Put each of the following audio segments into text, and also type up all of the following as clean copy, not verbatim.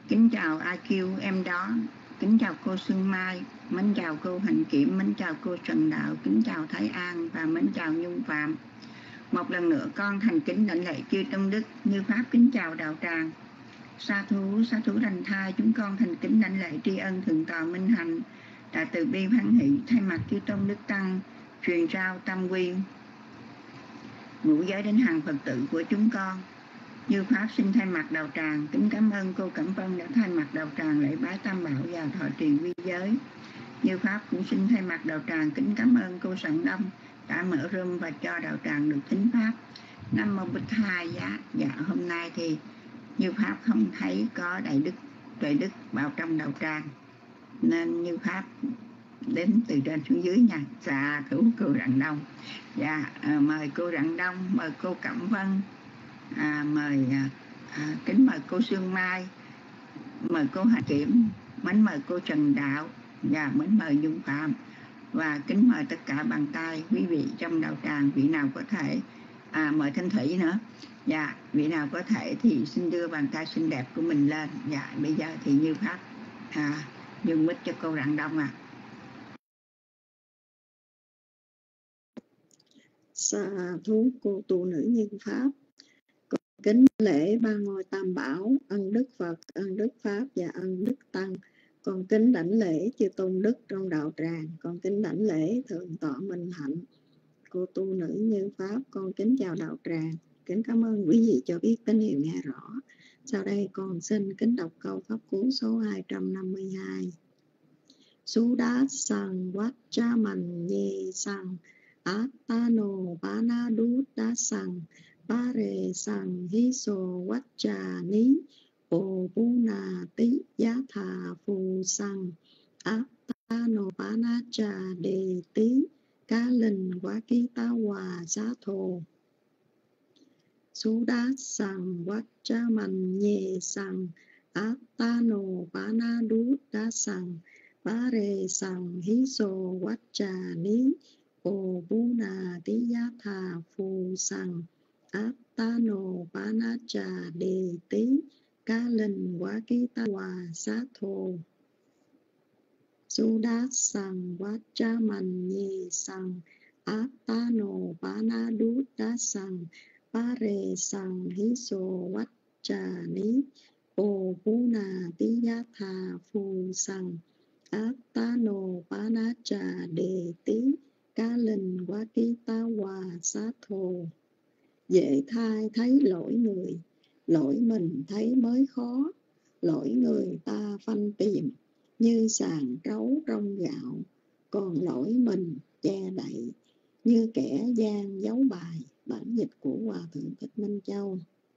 Kính chào IQ em đó, kính chào cô Xuân Mai, mến chào cô Hạnh Kiểm, mến chào cô Trần Đạo, kính chào Thái An và mến chào Nhung Phạm. Một lần nữa con thành kính đảnh lễ chư Tôn Đức, Như Pháp kính chào đạo tràng. Sa thú đành thai, chúng con thành kính đảnh lễ tri ân Thượng tọa Minh Hạnh đã từ bi hoan hỷ thay mặt chư Tôn Đức Tăng truyền trao tam quy ngũ giới đến hàng Phật tử của chúng con. Như Pháp xin thay mặt đạo tràng kính cảm ơn cô Cẩm Vân đã thay mặt đạo tràng lễ bái tam bảo và thọ trì quy giới. Như Pháp cũng xin thay mặt đạo tràng kính cảm ơn cô Sẵn Đông đã mở room và cho đạo tràng được thính pháp. Nam mô Bích Hai Giá. Dạ, hôm nay thì Như Pháp không thấy có tuệ đức vào trong đạo tràng, nên Như Pháp đến từ trên xuống dưới nha. Dạ thú cô Rạng Đông. Dạ, mời cô Rạng Đông, mời cô Cẩm Vân, kính mời cô Sương Mai, mời cô Hà Kiểm, mến mời cô Trần Đạo và mến mời Nhung Phạm, và kính mời tất cả bàn tay quý vị trong đạo tràng. Vị nào có thể mời Thanh Thủy nữa. Dạ, vị nào có thể thì xin đưa bàn tay xinh đẹp của mình lên. Dạ, bây giờ thì Như Pháp dương mic cho cô Rạng Đông ạ. Sa thú cô tu nữ Như Pháp, con kính lễ ba ngôi tam bảo, ân đức Phật, ân đức Pháp và ân đức Tăng. Con kính đảnh lễ chư tôn đức trong đạo tràng, con kính đảnh lễ Thượng tọa Minh Hạnh, cô tu nữ Như Pháp. Con kính chào đạo tràng, kính cảm ơn quý vị cho biết tín hiệu nghe rõ. Sau đây con xin kính đọc câu pháp cú số 252. Sudat sang vacha man ye sang Atano Banadutta sang Pare sang Hiso Vacha Ni Obuna Ti Yatha Phu sang Atano Banacha De Ti Cá Linh Wakita Hòa Giá Thô. Sudat sang Vacha man ye sang Atano Banadutta sang Pare sang Hiso Vacha Ni Obuna Tiyatha Phu sang Atano Panacha De Tí Cá Linh Wakita Hòa Sát Thô. Sudat sang Vacha man ye sang Atano Panadutta sang Pare sang Hiso Vacha Ni Obuna Tiyatha Phu sang Atano Panacha De Tí Cá Linh Wakita Hòa Sát Thô. Dễ thai thấy lỗi người, lỗi mình thấy mới khó, lỗi người ta phanh tìm như sàn trấu trong gạo, còn lỗi mình che đậy như kẻ gian giấu bài. Bản dịch của Hòa Thượng Thích Minh Châu.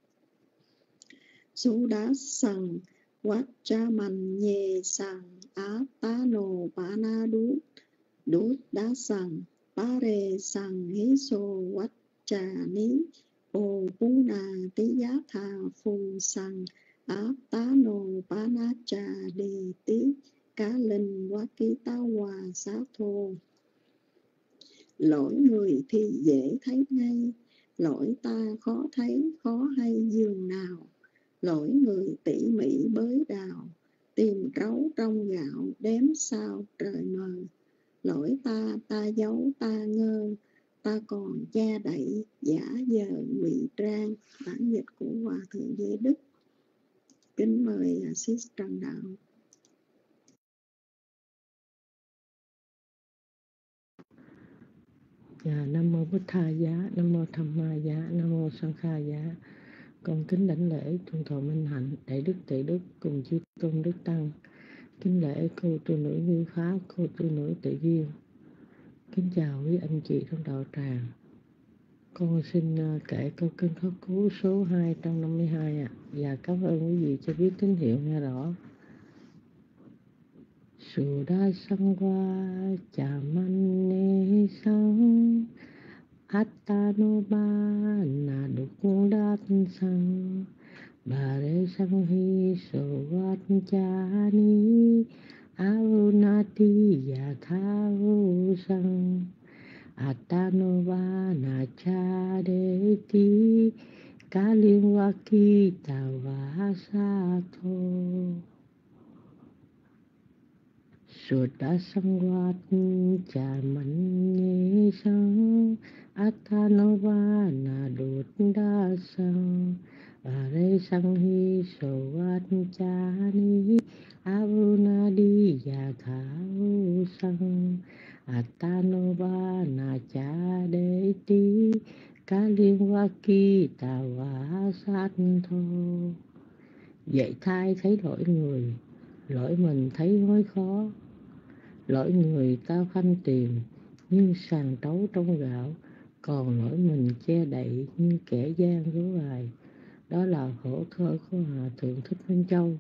Sudat sang Vacha man ye sang Atano Panadutta sang Pare sang Hiso Vacha Ni Obuna Tiyatha Phu sang Atano Panacha De Tí Cá Linh Wakita Hòa Sát Thô. Lỗi người thì dễ thấy ngay, lỗi ta khó thấy khó hay dường nào. Lỗi người tỉ mỉ bới đào, tìm trấu trong gạo đếm sao trời mờ. Lỗi ta giấu ta ngơ, ta còn che đậy giả vờ ngụy trang. Bản dịch của Hòa Thượng Giới Đức. Kính mời Sis Trần Đạo. Nam mô Bích Tha Giá, Nam mô Tham Ma Giá, Nam mô Sang Kha Giá. Con kính đảnh lễ Thượng tọa Minh Hạnh, Đại đức Tệ đức cùng chư tôn đức tăng. Kính lễ cô tu nữ Như Pháp, cô tu nữ Tệ Duyên. Kính chào quý anh chị trong đạo tràng. Con xin kể câu kinh pháp cú số 252 ạ. Và cảm ơn quý vị cho biết tín hiệu nghe rõ. Sudat sang vacha man ye sang Atano Banadutta sang Pare sang Hiso Vacha Ni Obuna Tiyatha Phu sang Atano Panacha De Tí cá liên hoa kỳ tà vá sa thô suốt đã sang quát chà mắn nhé sang Athanova na đột đa sang và rê sang hi sầu quát cha ni avuna đi ya tha sang Athanova na cha đế tí cá liên hoa kỳ tà vá sát thô. Dạy thai thấy lỗi người, lỗi mình thấy mới khó, lỗi người tao khanh tìm như sàn trấu trong gạo, còn lỗi mình che đậy như kẻ gian rối bài. Đó là khổ thơ của Hòa Thượng Thích Minh Châu.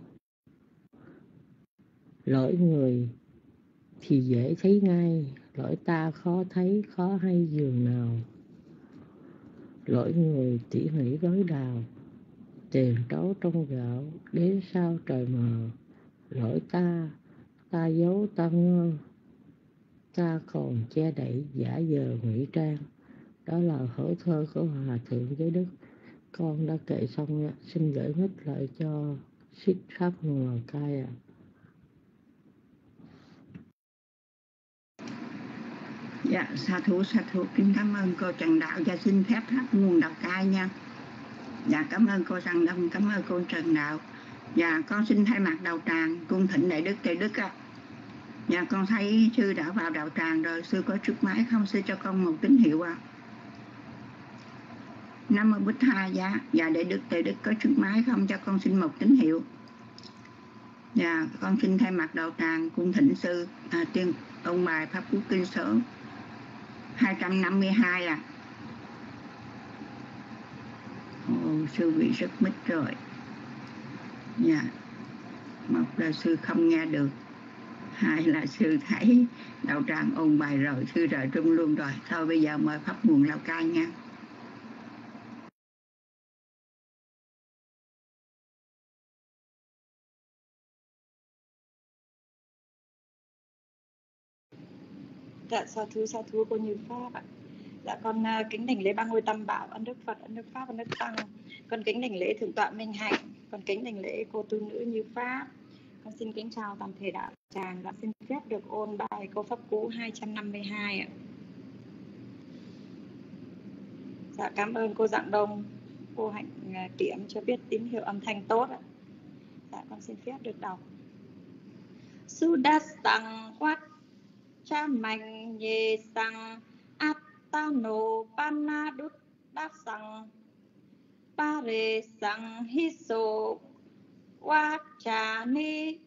Lỗi người thì dễ thấy ngay, lỗi ta khó thấy, khó hay giường nào. Lỗi người tỉ mỉ với đào, tiền trấu trong gạo, đến sao trời mờ. Lỗi ta giấu ta ngơ, ta còn che đậy giả vờ ngụy trang. Đó là khổ thơ của Hòa Thượng Giới Đức. Con đã kể xong, xin gửi mít lại cho Xích Pháp Nguồn Lào Cai ạ. Dạ, sa thú, kính cảm ơn cô Trần Đạo và xin phép Pháp Nguồn Lào Cai nha. Dạ, cảm ơn cô Trần Đông, cảm ơn cô Trần Đạo. Dạ, con xin thay mặt đạo tràng cung thỉnh Đại Đức ạ. Dạ, con thấy sư đã vào đạo tràng rồi, sư có trước máy không? Sư cho con một tín hiệu ạ. Nam mô Bích Tha Giá. Dạ, Đại Đức có trước máy không? Cho con xin một tín hiệu. Dạ, con xin thay mặt đạo tràng cung thỉnh sư tiên ông bài Pháp Cú Kinh số 252 ạ. Sư bị rất mít rồi. Dạ, một là sư không nghe được, hai là sư thấy đạo tràng ôn bài rồi, sư rời trung luôn rồi. Thôi bây giờ mời Pháp Nguồn Lào Cai nha. Dạ, sa thú cô Như Pháp ạ. Dạ, con kính đảnh lễ ba ngôi tam bảo, ân đức Phật, ân đức Pháp, ân đức Tăng. Con kính đảnh lễ thượng tọa Minh Hạnh, con kính đảnh lễ cô tu nữ Như Pháp. Con xin kính chào toàn thể đạo tràng và xin phép được ôn bài câu pháp cú 252 ạ. Dạ, cảm ơn cô Dạng Đông, cô Hạnh Kiểm cho biết tín hiệu âm thanh tốt ạ. Dạ, con xin phép được đọc. Sudastang quát cha mạnh nhê sang Atano panadut đáp sang pare sang hiso wachani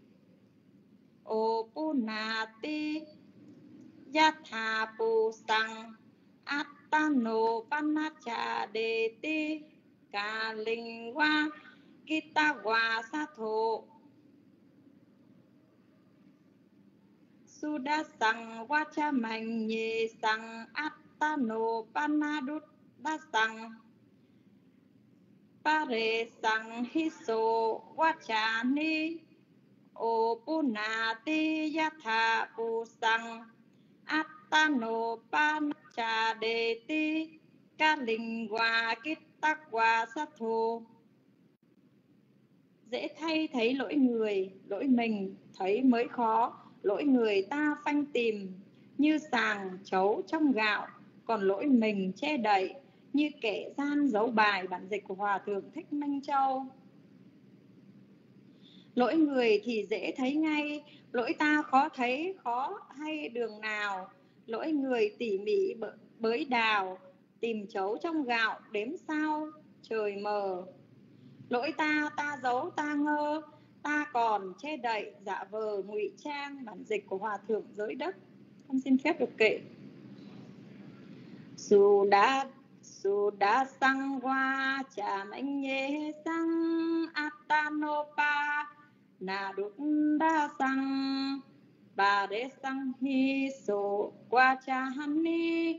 opunati yatha pu sang Atano panacha deti kalingwa kitawa satho Sudasang wacha manye sang Atano panadut dasang pare sang hiso wachani opunati yatha pusang Atano panacha deti kalingwa kitakwa satho. Dễ thay thấy lỗi người, lỗi mình thấy mới khó. Lỗi người ta phanh tìm như sàng chấu trong gạo, còn lỗi mình che đậy như kẻ gian giấu bài. Bản dịch của Hòa Thượng Thích Minh Châu. Lỗi người thì dễ thấy ngay, lỗi ta khó thấy, khó hay đường nào. Lỗi người tỉ mỉ bới đào, tìm chấu trong gạo, đếm sao trời mờ. Lỗi ta giấu ta ngơ, ta còn che đậy giả vờ ngụy trang. Bản dịch của Hòa Thượng Giới Đất. Con xin phép được kệ. Suda sang hoa chà mạnh nhé sang Atanopa na đúc đa sang bà đế sang hi so qua cha hani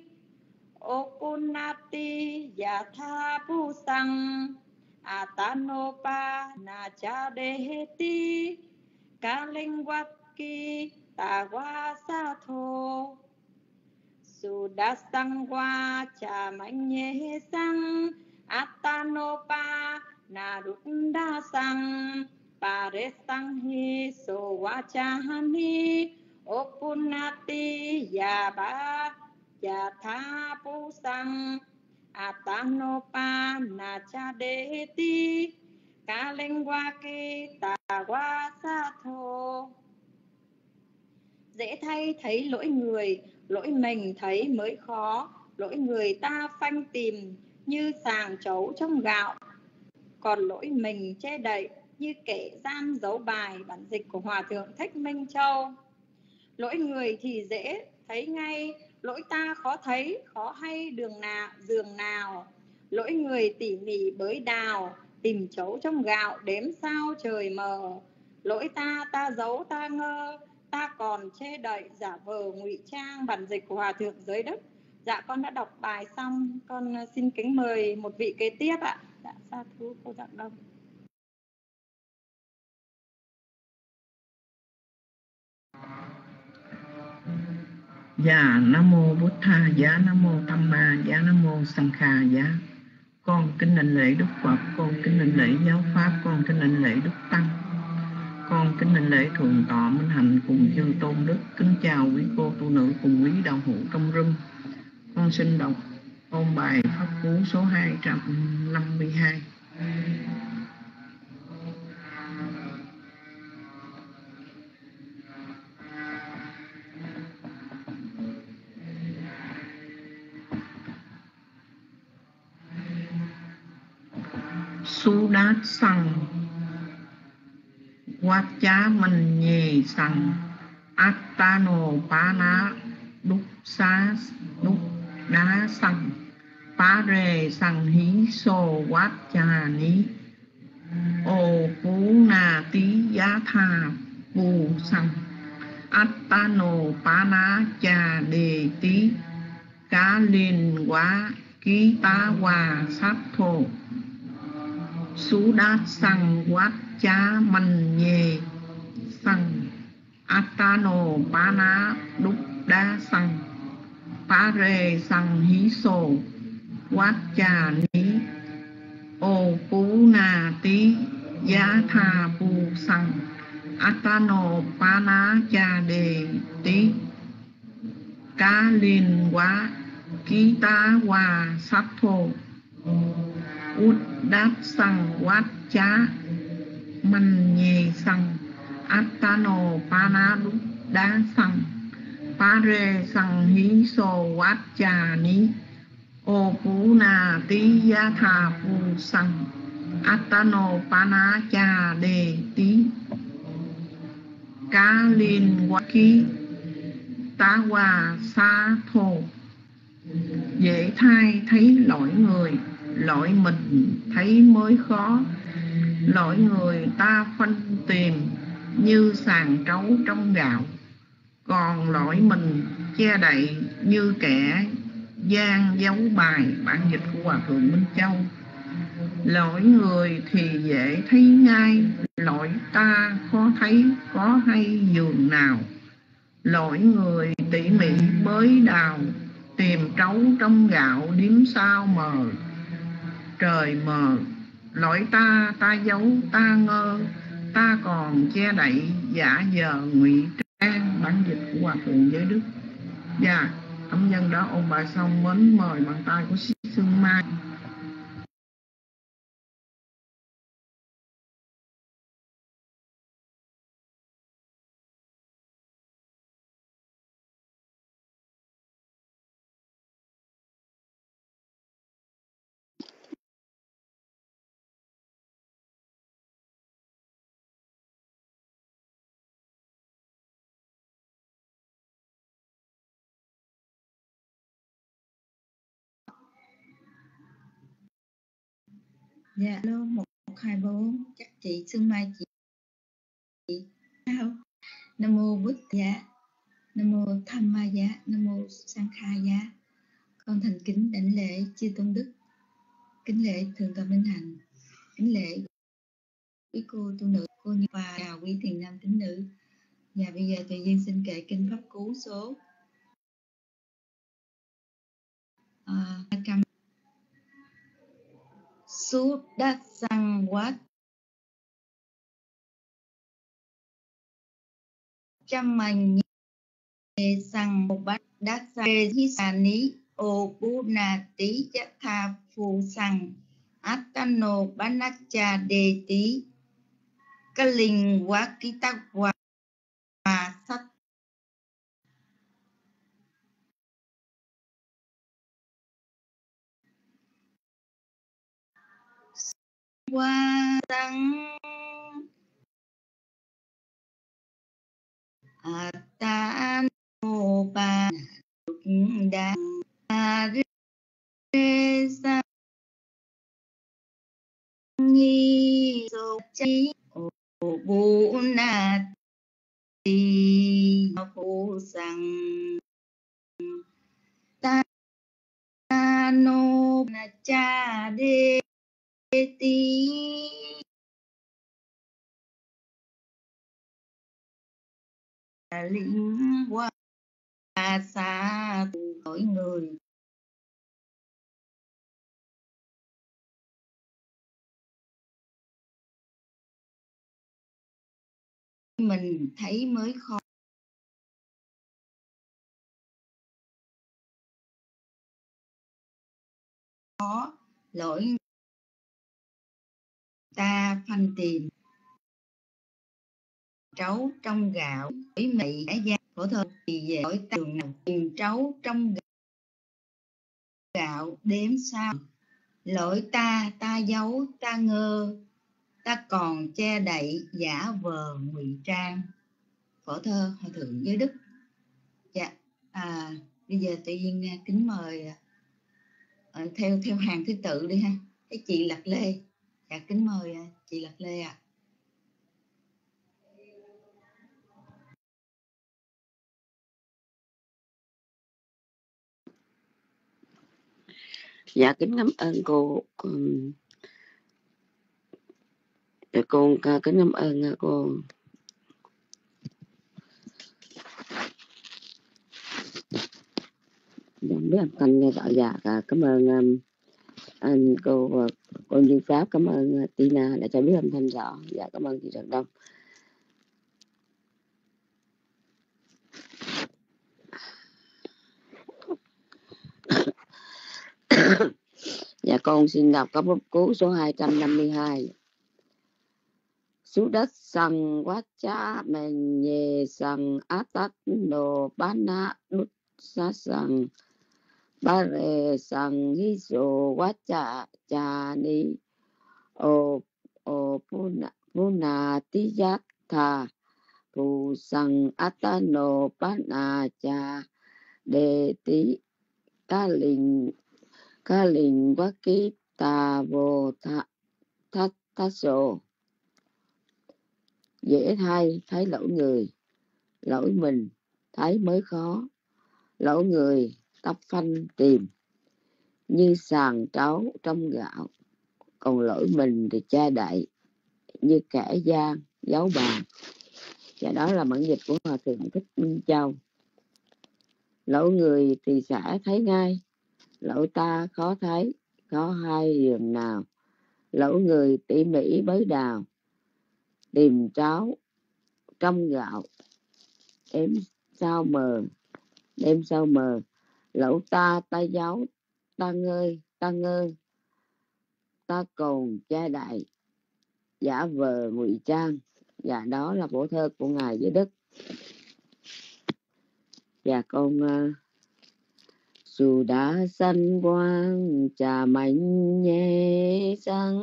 opunati yatha pu sang Atanopa na cha deheti kalingwaki tawa satho Sudasang wa cha mạnh nhé sang Attanopa Naruddha Sang Paresang Hi So Vachahani Opunati Yaba Yatha Pusang Attanopa Nachadeti Kalengwaki Tawasatho. Dễ thay thấy lỗi người, lỗi mình thấy mới khó, lỗi người ta phanh tìm như sàng trấu trong gạo, còn lỗi mình che đậy như kẻ gian giấu bài. Bản dịch của Hòa Thượng Thích Minh Châu. Lỗi người thì dễ thấy ngay, lỗi ta khó thấy, khó hay giường nào. Lỗi người tỉ mỉ bới đào, tìm trấu trong gạo, đếm sao trời mờ. Lỗi ta giấu ta ngơ, ta còn che đậy giả vờ ngụy trang. Bản dịch của Hòa Thượng Giới Đức. Dạ con đã đọc bài xong, con xin kính mời một vị kế tiếp ạ. Dạ sa thú cô Dạng Đông. Dạ Nam Mô Bụt Tha Giá, Nam Mô Tham Ma Giá, Nam Mô Sang Kha Giá. Con kính đảnh lễ Đức Phật, con kính đảnh lễ giáo pháp, con kính đảnh lễ Đức Tăng, con kính đảnh lễ Thượng Tọa Minh Hạnh cùng chư tôn đức. Kính chào quý cô tu nữ cùng quý đạo hữu trong room. Con xin đọc ôn bài pháp cú số 252. Sudat sang Vacha Manye sang Attano Pana Đúc Xá Đúc Đá sang Pare sang Hí Sô Vacha Ní Ô Phú Na Tí Giá Tha Phu Sang Attano Pana Cha Đề Tí Cá Liên Quá Ký Tá Hòa Sát Thô Sudat sang Vacha Manye sang Attano Pana Đúc Đá sang Pare sang Hí Sô Vacha Ní Ô Phú Na Tí Giá Tha Phu Sang Attano Pana Cha Đề Tí Cá Liên Quá Ký Tá Hòa Sát Thô Uddát sang Vacha Manye sang Attano Pana Đúc Đá sang Pare sang Hí Sô Vacha Ní Ô Phú Na Tí Giá Tha Phu Sang Attano Pana Cha Đề Tí Cá Liên Quá Ký Tá Hòa Xá Thô. Dễ thay thấy lỗi người, lỗi mình thấy mới khó, lỗi người ta phân tìm như sàng trấu trong gạo, còn lỗi mình che đậy như kẻ gian giấu bài. Bản dịch của Hòa Thượng Minh Châu. Lỗi người thì dễ thấy ngay, lỗi ta khó thấy, có hay giường nào. Lỗi người tỉ mỉ bới đào, tìm trấu trong gạo, điếm sao mờ trời mờ. Lỗi ta giấu ta ngơ, ta còn che đậy giả vờ ngụy trang. Bản dịch của Hòa Thượng Giới Đức. Dạ, âm nhân đó ôn bài xong mến mời bàn tay của Sương Mai. Dạ, alo 124, chắc chị Sương Mai chị sao? Nam Mô Bụt Giá, Nam Mô Tham Ma Giá, Nam Mô Sang Kha Giá. Con thành kính đảnh lễ chư tôn đức, kính lễ Thượng Tọa Minh Hạnh, kính lễ quý cô tu nữ, cô như và chào quý thiền nam tín nữ. Và bây giờ Tuệ Duyên xin kệ kinh pháp cú số 200. Sút đát sang quát trăm mình sang một bát đát sang hi sa ní ô bu na tí chắc tha phu sang atano banacha đề tí cái linh quá ký tắc hòa sắc qua tăng atano ba đa rê sa nhi so chi ô bu na tí phu sang ta no na cha de tí linh qua xa mỗi người mình thấy mới khó lỗi ta phanh tìm trấu trong gạo với mị đã gian phổ thơ thì về hỏi tường nào tìm trấu trong gạo đếm sao lỗi ta giấu ta ngơ ta còn che đậy giả vờ ngụy trang. Phổ thơ Hòa thượng Giới Đức. Dạ, bây giờ tự nhiên kính mời theo hàng thứ tự đi ha, cái chị Lạc Lê. Dạ, kính mời chị Lạc Lê ạ. Dạ, kính cảm ơn cô. Cô kính cảm ơn cô không biết âm thanh nghe gọi. Dạ, cảm ơn anh cô Như Pháp, cảm ơn Tina đã cho biết âm thanh rõ. Dạ, cảm ơn chị Trần Đông. Dạ, con xin đọc các bút cú số 252. Sú đất sằng quát chá men nhê sằng át tát nô bán ná nút xá sằng ba rê sằng hí sô quát chá chá ni ô phu na tí giác thà phu sằng át tá nô bán ná chá đề tí ca linh quá ký tà vô thá sô. Dễ thay thấy lỗi người, lỗi mình thấy mới khó, lỗi người tấp phanh tìm như sàn trấu trong gạo, còn lỗi mình thì che đậy như kẻ gian giấu bàn. Và đó là bản dịch của Hòa thượng Thích Minh Châu. Lỗi người thì sẽ thấy ngay, lỗi ta khó thấy, khó hay giường nào. Lỗi người tỉ mỉ bới đào, tìm tráo trong gạo, đêm sao mờ. Lỗi ta giấu, ta ngơ, ta còn che đậy giả vờ ngụy trang. Và đó là phổ thơ của ngài Giới Đức. Và con dù đã sanh quang trà mạnh nhẹ sang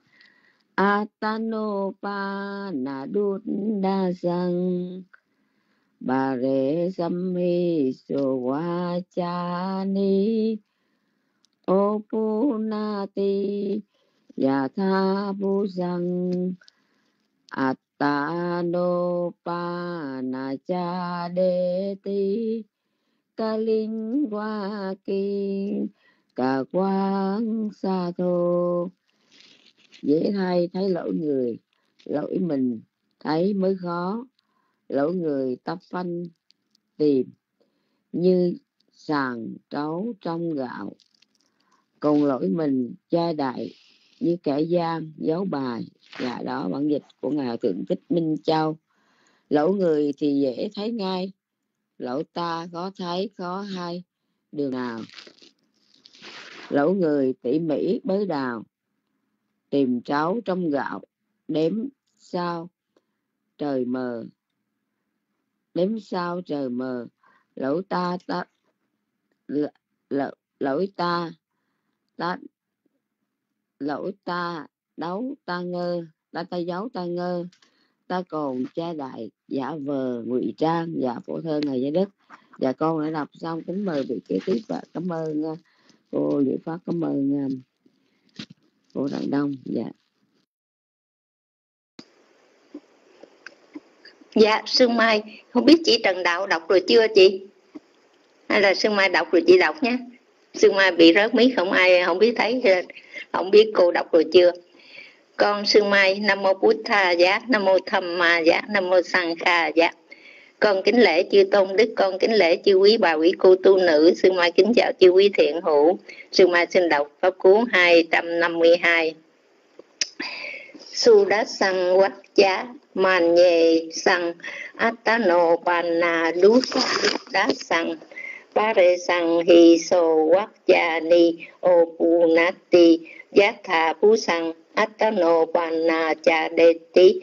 atano pa na đút đa sang bà rê sam hi so wa cha ni ô pu na ti ya tha bu sang atano pa na cha de ti ca linh qua kinh cả quang xa thô. Dễ thay thấy lỗi người, lỗi mình thấy mới khó, lỗi người tấp phanh tìm như sàn trấu trong gạo, còn lỗi mình che đậy như kẻ gian giấu bài. Và đó bản dịch của Ngài Hòa Thượng Thích Minh Châu. Lỗi người thì dễ thấy ngay, lỗi ta khó thấy khó hay đường nào. Lỗi người tỉ mỉ bới đào, tìm tráo trong gạo, đếm sao trời mờ. Đếm sao trời mờ. Lỗi ta lỗi ta đấu ta ngơ, ta giấu ta ngơ, ta còn che đại giả vờ ngụy trang. Dạ, phổ thơ Ngài Giới Đức. Dạ, con đã đọc xong, kính mời vị kế tiếp và cảm ơn cô Diệu Pháp, cảm ơn cô Đặng Đông. Dạ. Dạ, Sương Mai, không biết chị Trần Đạo đọc rồi chưa chị? Hay là Sương Mai đọc rồi chị đọc nhé. Sương Mai bị rớt mic, không ai không biết thấy, không biết cô đọc rồi chưa. Con Sương Mai, Nam Mô Bút Tha Giá, Nam Mô Tham Ma Giá, Nam Mô Sang Kha Giá. Con kính lễ chư tôn đức, con kính lễ chư quý bà quý cô tu nữ. Sương Mai kính chào chư quý thiện hữu. Sương Mai xin đọc pháp cú 252. Sudat sang wat giá man nhề sang atano panna đá sang pare sang hi so wat gia ni opunati yatha pu sang atano panna cha deti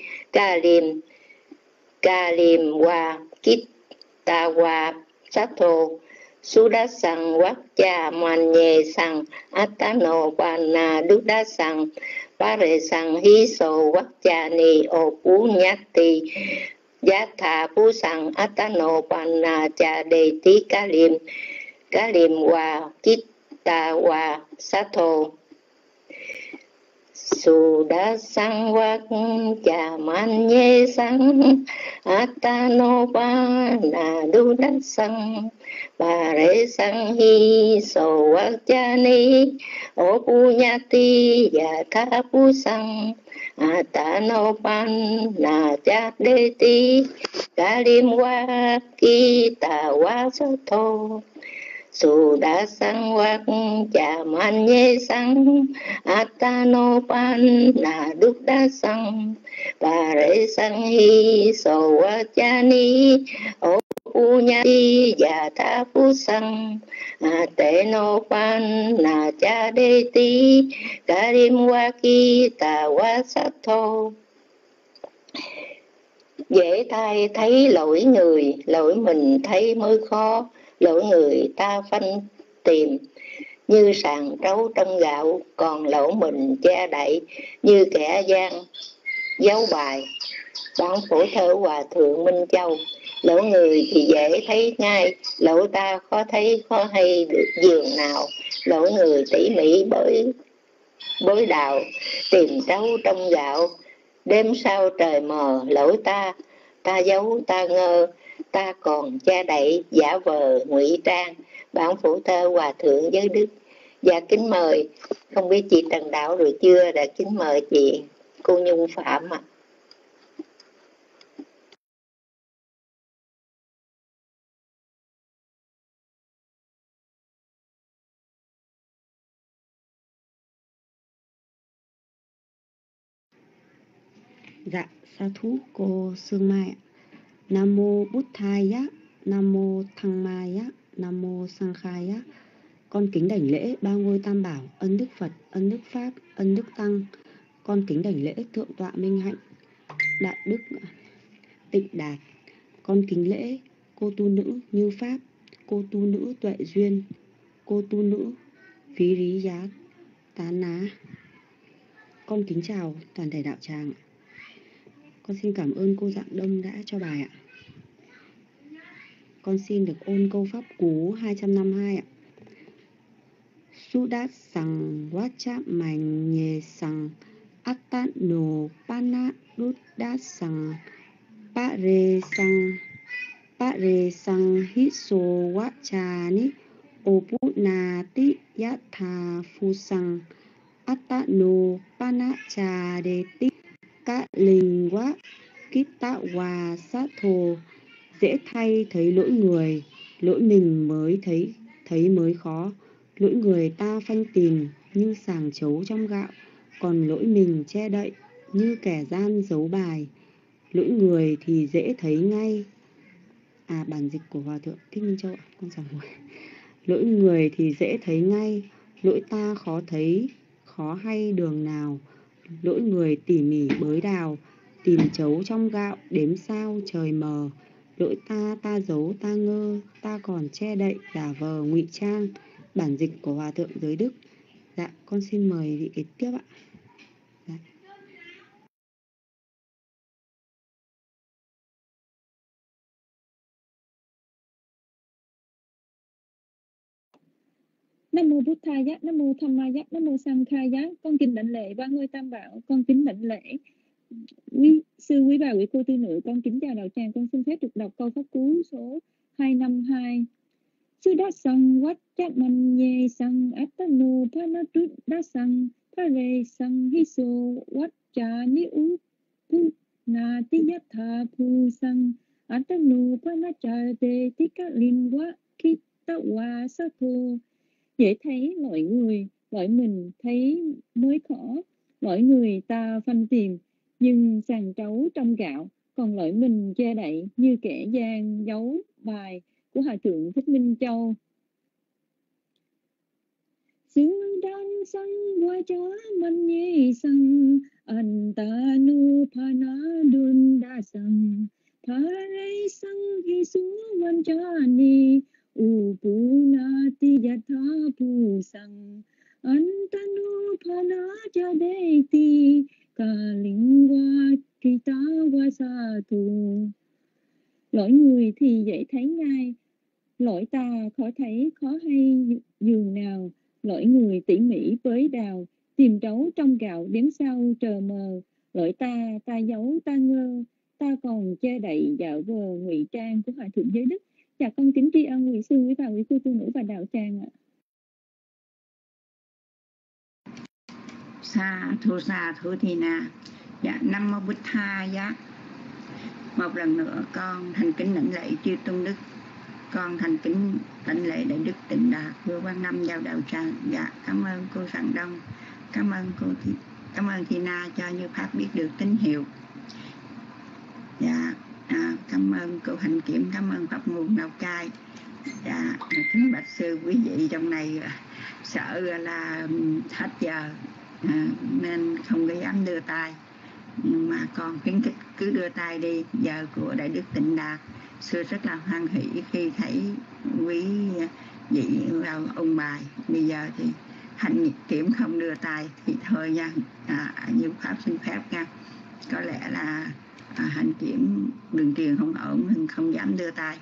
kalim wa kitta wa sato Sudat sang wat gia man nhề sang atano panna đá sang Pare sang hi so wat cha ni o pu nhati yatha pu sang atano panna cha de ti kalim wa kitta wa sato Sudat sang wat cha man ye sang atano panna đá sang Pare sang hi so wat cha ni o pu nhati yatha pu sang atano panna cha de ti kalim wa kitta wa sato Sudat sang wat cha man ye sang atano panna đá sang Pare sang hi so wat cha ni o pu nhati yatha pu sang ateno panna cha de ti kalim wa kitta wa sato. Dễ thay thấy lỗi người, lỗi mình thấy mới khó, lỗi người ta phanh tìm như sàn trấu trong gạo, còn lỗi mình che đậy như kẻ gian giấu bài. Bản phổ thơ Hòa Thượng Minh Châu. Lỗi người thì dễ thấy ngay, lỗi ta khó thấy khó hay được giường nào. Lỗi người tỉ mỉ bới đào, tìm trấu trong gạo, đêm sao trời mờ. Lỗi ta giấu ta ngơ, ta còn che đậy giả vờ ngụy trang. Bản phổ thơ Hòa Thượng Giới Đức. Dạ, kính mời, không biết chị Trần Đạo rồi chưa, đã kính mời chị cô Nhung Phạm ạ. Dạ, sa thú cô Sương Mai ạ. Nam Mô Bút Tha Giá, Nam Mô Thăng Ma Giá, Nam Mô Sang Kha Giá. Con kính đảnh lễ ba ngôi tam bảo, ân đức Phật, ân đức Pháp, ân đức Tăng. Con kính đảnh lễ Thượng tọa Minh Hạnh, Đại đức Tịnh Đạt. Con kính lễ cô tu nữ Như Pháp, cô tu nữ Tuệ Duyên, cô tu nữ Phí Rí Giá Tán Ná. Con kính chào toàn thể đạo tràng. Con xin cảm ơn cô Dạng Đông đã cho bài ạ. Con xin được ôn câu pháp cú 252 ạ. Sudat sang wacha mạnh nhề sang atano pana đá sang pare sang hiso wacha ni opunati yatha phu sang atano pana cha de ti các linh quá kitta hòa sát thồ. Dễ thay thấy lỗi người, lỗi mình mới thấy mới khó, lỗi người ta phanh tìm như sàng trấu trong gạo, còn lỗi mình che đậy như kẻ gian giấu bài. Lỗi người thì dễ thấy ngay. Bản dịch của Hòa Thượng Thích Minh Châu ạ, con chào buổi. Lỗi người thì dễ thấy ngay, lỗi ta khó thấy, khó hay đường nào. Lỗi người tỉ mỉ bới đào, tìm chấu trong gạo, đếm sao trời mờ. Lỗi ta giấu ta ngơ, ta còn che đậy giả vờ ngụy trang. Bản dịch của Hòa Thượng Giới Đức. Dạ, con xin mời vị kế tiếp ạ. Dạ. Nam mô Bụt Thầy Giá, Nam mô Tham Ma Giá, Nam mô Sang Khai Giá. Con kính đảnh lễ ba ngôi Tam Bảo, con kính đảnh lễ quý sư, quý bà, quý cô tư nữ. Con kính chào đạo tràng. Con xin phép được đọc câu pháp cú số 252. Sư đá sang quát chát man nhê sang atano panatut đá sang pare sang hiso quát cha ni u pu na ti yat tha pu sang atano panacha te tika linh quá kita wa sa thô. Dễ thấy lỗi người, lỗi mình thấy mới khó. Lỗi người ta phanh tìm, nhưng sàn trấu trong gạo. Còn lỗi mình che đậy như kẻ gian giấu bài của Hòa Thượng Thích Minh Châu. Sư đan sang qua chó man nhê sang an ta nu pa na dun đa sang pa rei sang hi su wan cha ni u pu na ti ya tha pu sang an ta nu pa na cha de ti ka ling wa ki ta wa sa tu. Lỗi người thì dễ thấy ngay, lỗi ta khó thấy khó hay dường nào. Lỗi người tỉ mỉ bới đào, tìm trấu trong gạo, đếm sao trời mờ. Lỗi ta giấu ta ngơ, ta còn che đậy dạo vờ ngụy trang của Hòa Thượng Giới Đức. Dạ con kính tri ân quý sư, quý bà, quý cô tu nữ và đạo tràng ạ. Sa thú thì na. Dạ, Nam mô Bụt Tha Giá. Một lần nữa con thành kính đảnh lễ chư tôn đức. Con thành kính đảnh lễ Đại Đức Tịnh Đạt Vua Quan Năm vào đạo tràng. Dạ, cảm ơn cô Sẵn Đông, cảm ơn Thi Na cho Như Pháp biết được tín hiệu. Dạ, cảm ơn cô Hành Kiểm, cảm ơn Pháp Nguồn Lào Cai. Dạ, kính bạch sư, quý vị trong này sợ là hết giờ nên không có dám đưa tay, nhưng mà con khuyến khích cứ đưa tay đi. Giờ của Đại Đức Tịnh Đạt, sư rất là hoan hỷ khi thấy quý vị vào ông bài. Bây giờ thì Hành Kiểm không đưa tay thì thôi nha, Như Pháp xin phép nha. Có lẽ là Hành Kiểm đường truyền không ổn nên không dám đưa tay.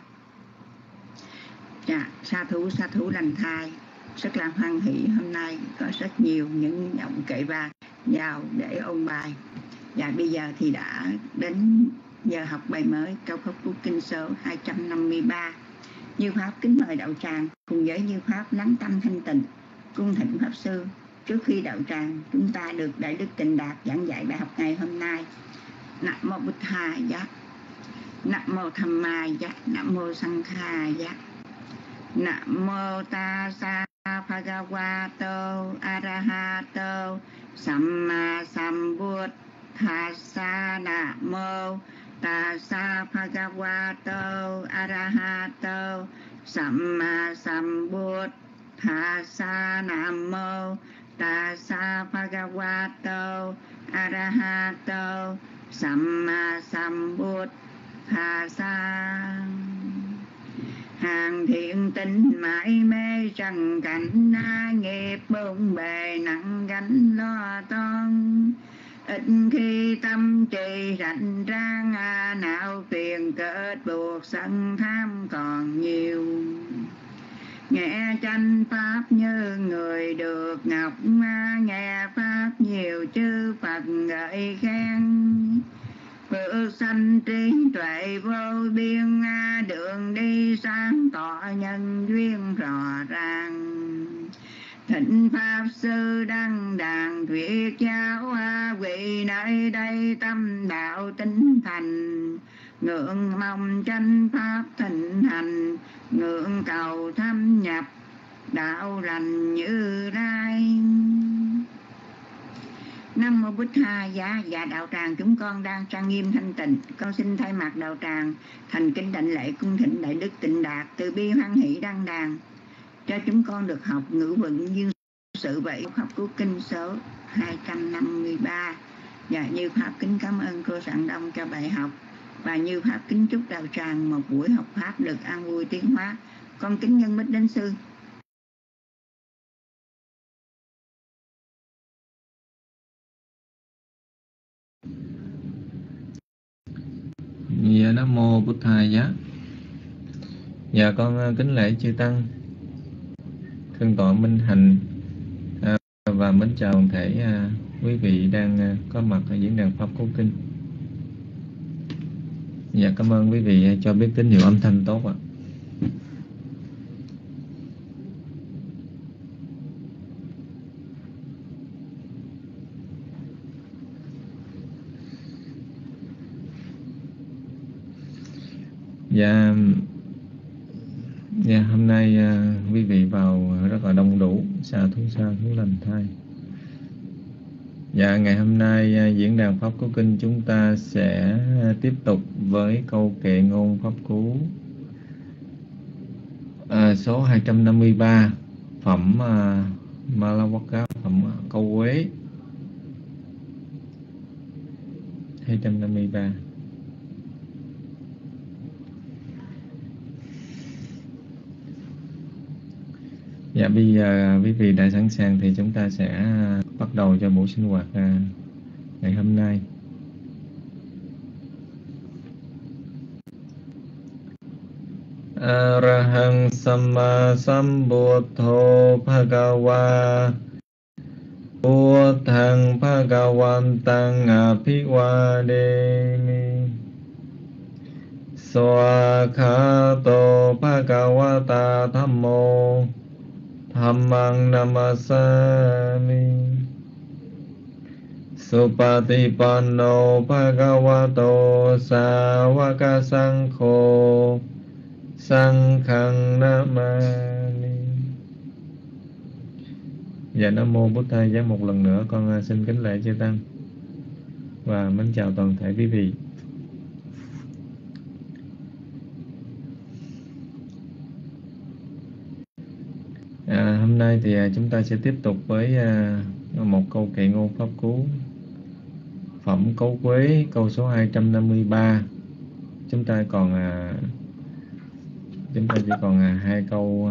Dạ, sa thú lành thai, rất là hoan hỷ. Hôm nay có rất nhiều những giọng kệ vàng vào để ôn bài. Và bây giờ thì đã đến giờ học bài mới, câu pháp cú kinh số 253. Như Pháp kính mời đạo tràng cùng với Như Pháp lắng tâm thanh tịnh, cung thỉnh Pháp Sư. Trước khi đạo tràng chúng ta được Đại Đức Tịnh Đạt giảng dạy bài học ngày hôm nay. Nam mô Bụt Thầy Giá, Nam mô Tham Ma Giá, Nam mô Sang Khai Giá, Nam mô Tassa Bhagavato Arahato Samma Sambuddhassa. Nam mô Tassa Bhagavato Arahato Samma Sambuddhassa. Nam mô Tassa Bhagavato Arahato Samma Sambuddhassa. Hàng thiện tinh mãi mê trần cảnh, nghiệp bộn bề nặng gánh lo toan. Ít khi tâm trì rảnh rang, não phiền kết buộc sân tham còn nhiều. Nghe tranh pháp như người được ngọc, nghe pháp nhiều chư Phật gợi khen. Phước sanh trí tuệ vô biên, đường đi sáng tỏ nhân duyên rõ ràng. Thịnh Pháp Sư đăng đàn thuyết giáo, vị nơi đây tâm đạo tinh thành. Ngưỡng mong chánh pháp thịnh hành, ngưỡng cầu thâm nhập đạo lành Như Lai. Nam mô Bụt Tha Giá. Dạ đạo tràng chúng con đang trang nghiêm thanh tịnh, con xin thay mặt đạo tràng thành kính đảnh lễ cung thỉnh đại đức Tịnh Đạt từ bi hoan hỷ đăng đàn cho chúng con được học ngữ vựng dương sự vậy học cứu kinh số 253. Dạ như pháp kính cảm ơn cô Sạng Đông cho bài học, và như pháp kính chúc đạo tràng một buổi học pháp được an vui tiến hóa. Con kính nhân bích đến sư. Dạ Nam mô Bụt Tha Giá. Dạ con kính lễ chư tăng, thượng tọa Minh Hạnh, và mến chào toàn thể quý vị đang có mặt ở diễn đàn pháp cứu kinh. Dạ cảm ơn quý vị cho biết tín hiệu âm thanh tốt ạ. Dạ hôm nay quý vị vào rất là đông đủ, xa thú lành thai. Dạ ngày hôm nay diễn đàn pháp cứu kinh chúng ta sẽ tiếp tục với câu kệ ngôn pháp cứu số 253, phẩm Malawaka, phẩm câu quế 253. Dạ bây giờ quý vị đã sẵn sàng thì chúng ta sẽ bắt đầu cho buổi sinh hoạt ngày hôm nay. Arahang Samma Sambuddho Bhagava Buddhang Bhagavantang Abhivademi Swakhato Bhagavata Dhammo Dhammang Namasami Supatipanno Bhagavato Sāvaka Saṅkho Saṅkhang Namami. Dạ Nam mô Bụt Tha Giá. Một lần nữa con xin kính lễ chư tăng và mến chào toàn thể quý vị. Hôm nay thì chúng ta sẽ tiếp tục với một câu kệ ngôn pháp cú, phẩm cấu quế, câu số 253. Chúng ta chỉ còn hai câu.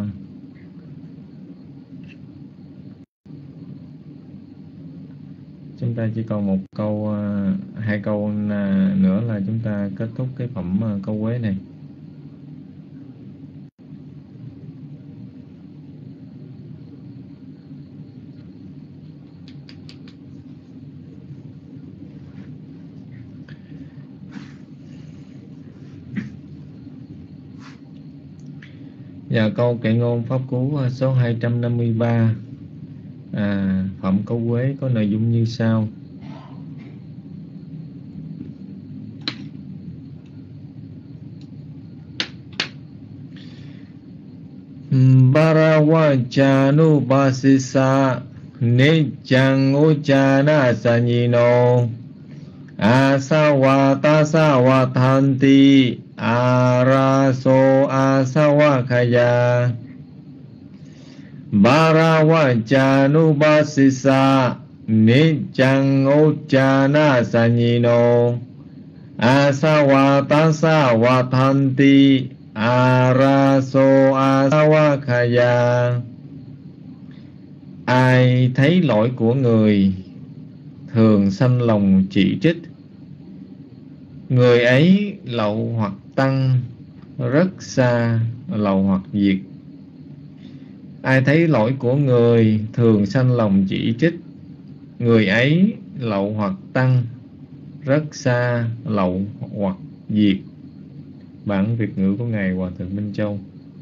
Chúng ta chỉ còn một câu, hai câu nữa là chúng ta kết thúc cái phẩm câu quế này. Và câu kệ ngôn pháp cú số 253, phẩm câu quế có nội dung như sau. Barawajanu basisa nijang ujana sanyino asawatasawathanti araso asawakaya Barawajanu basisa nijang ujana sanyino asawatasawathanti araso asawakaya. Ai thấy lỗi của người thường sanh lòng chỉ trích, người ấy lậu hoặc tăng rất xa lậu hoặc diệt. Ai thấy lỗi của người thường sanh lòng chỉ trích, người ấy lậu hoặc tăng rất xa lậu hoặc diệt. Bản Việt ngữ của Ngài Hòa Thượng Minh Châu.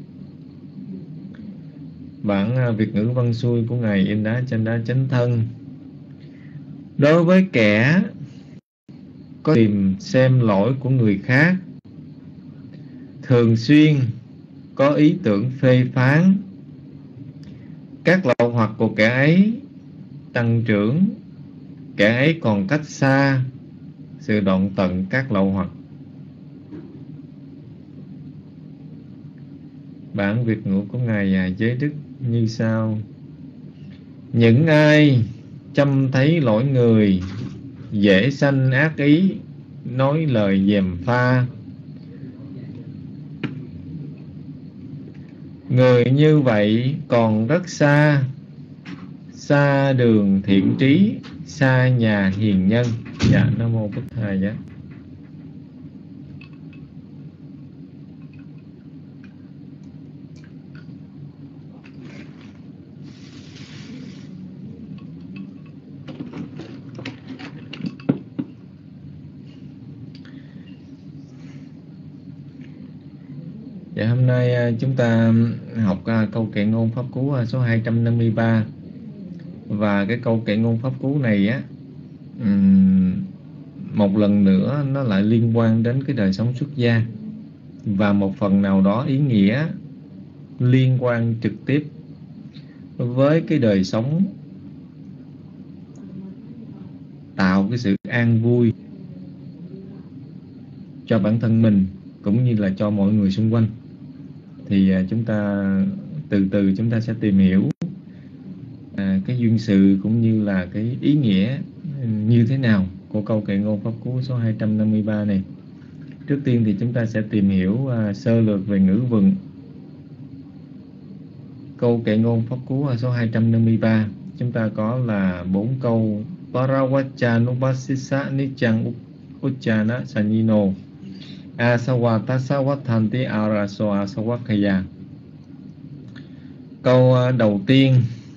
Bản Việt ngữ văn xuôi của Ngài In Đá Chanh Đá Chánh Thân. Đối với kẻ có tìm xem lỗi của người khác, thường xuyên có ý tưởng phê phán, các lậu hoặc của kẻ ấy tăng trưởng kẻ ấy còn cách xa sự đoạn tận các lậu hoặc. Bản Việt ngữ của Ngài Giới Đức như sau: những ai chăm thấy lỗi người, dễ sanh ác ý, nói lời gièm pha, người như vậy còn rất xa, xa đường thiện trí, xa nhà hiền nhân. Dạ, Nam Mô Bụt Thầy Giá. Dạ, hôm nay chúng ta học câu kệ ngôn pháp cú số 253. Và cái câu kệ ngôn pháp cú này á, một lần nữa nó lại liên quan đến cái đời sống xuất gia, và một phần nào đó ý nghĩa liên quan trực tiếp với cái đời sống tạo cái sự an vui cho bản thân mình cũng như là cho mọi người xung quanh. Thì chúng ta từ từ chúng ta sẽ tìm hiểu cái duyên sự cũng như là cái ý nghĩa như thế nào của câu kệ ngôn pháp cú số 253 này. Trước tiên thì chúng ta sẽ tìm hiểu sơ lược về ngữ vựng. Câu kệ ngôn pháp cú số 253 chúng ta có là 4 câu: Parawachanupasisa nichang uchana sanino asawatasawatanti araso asawakaya. Câu đầu tiên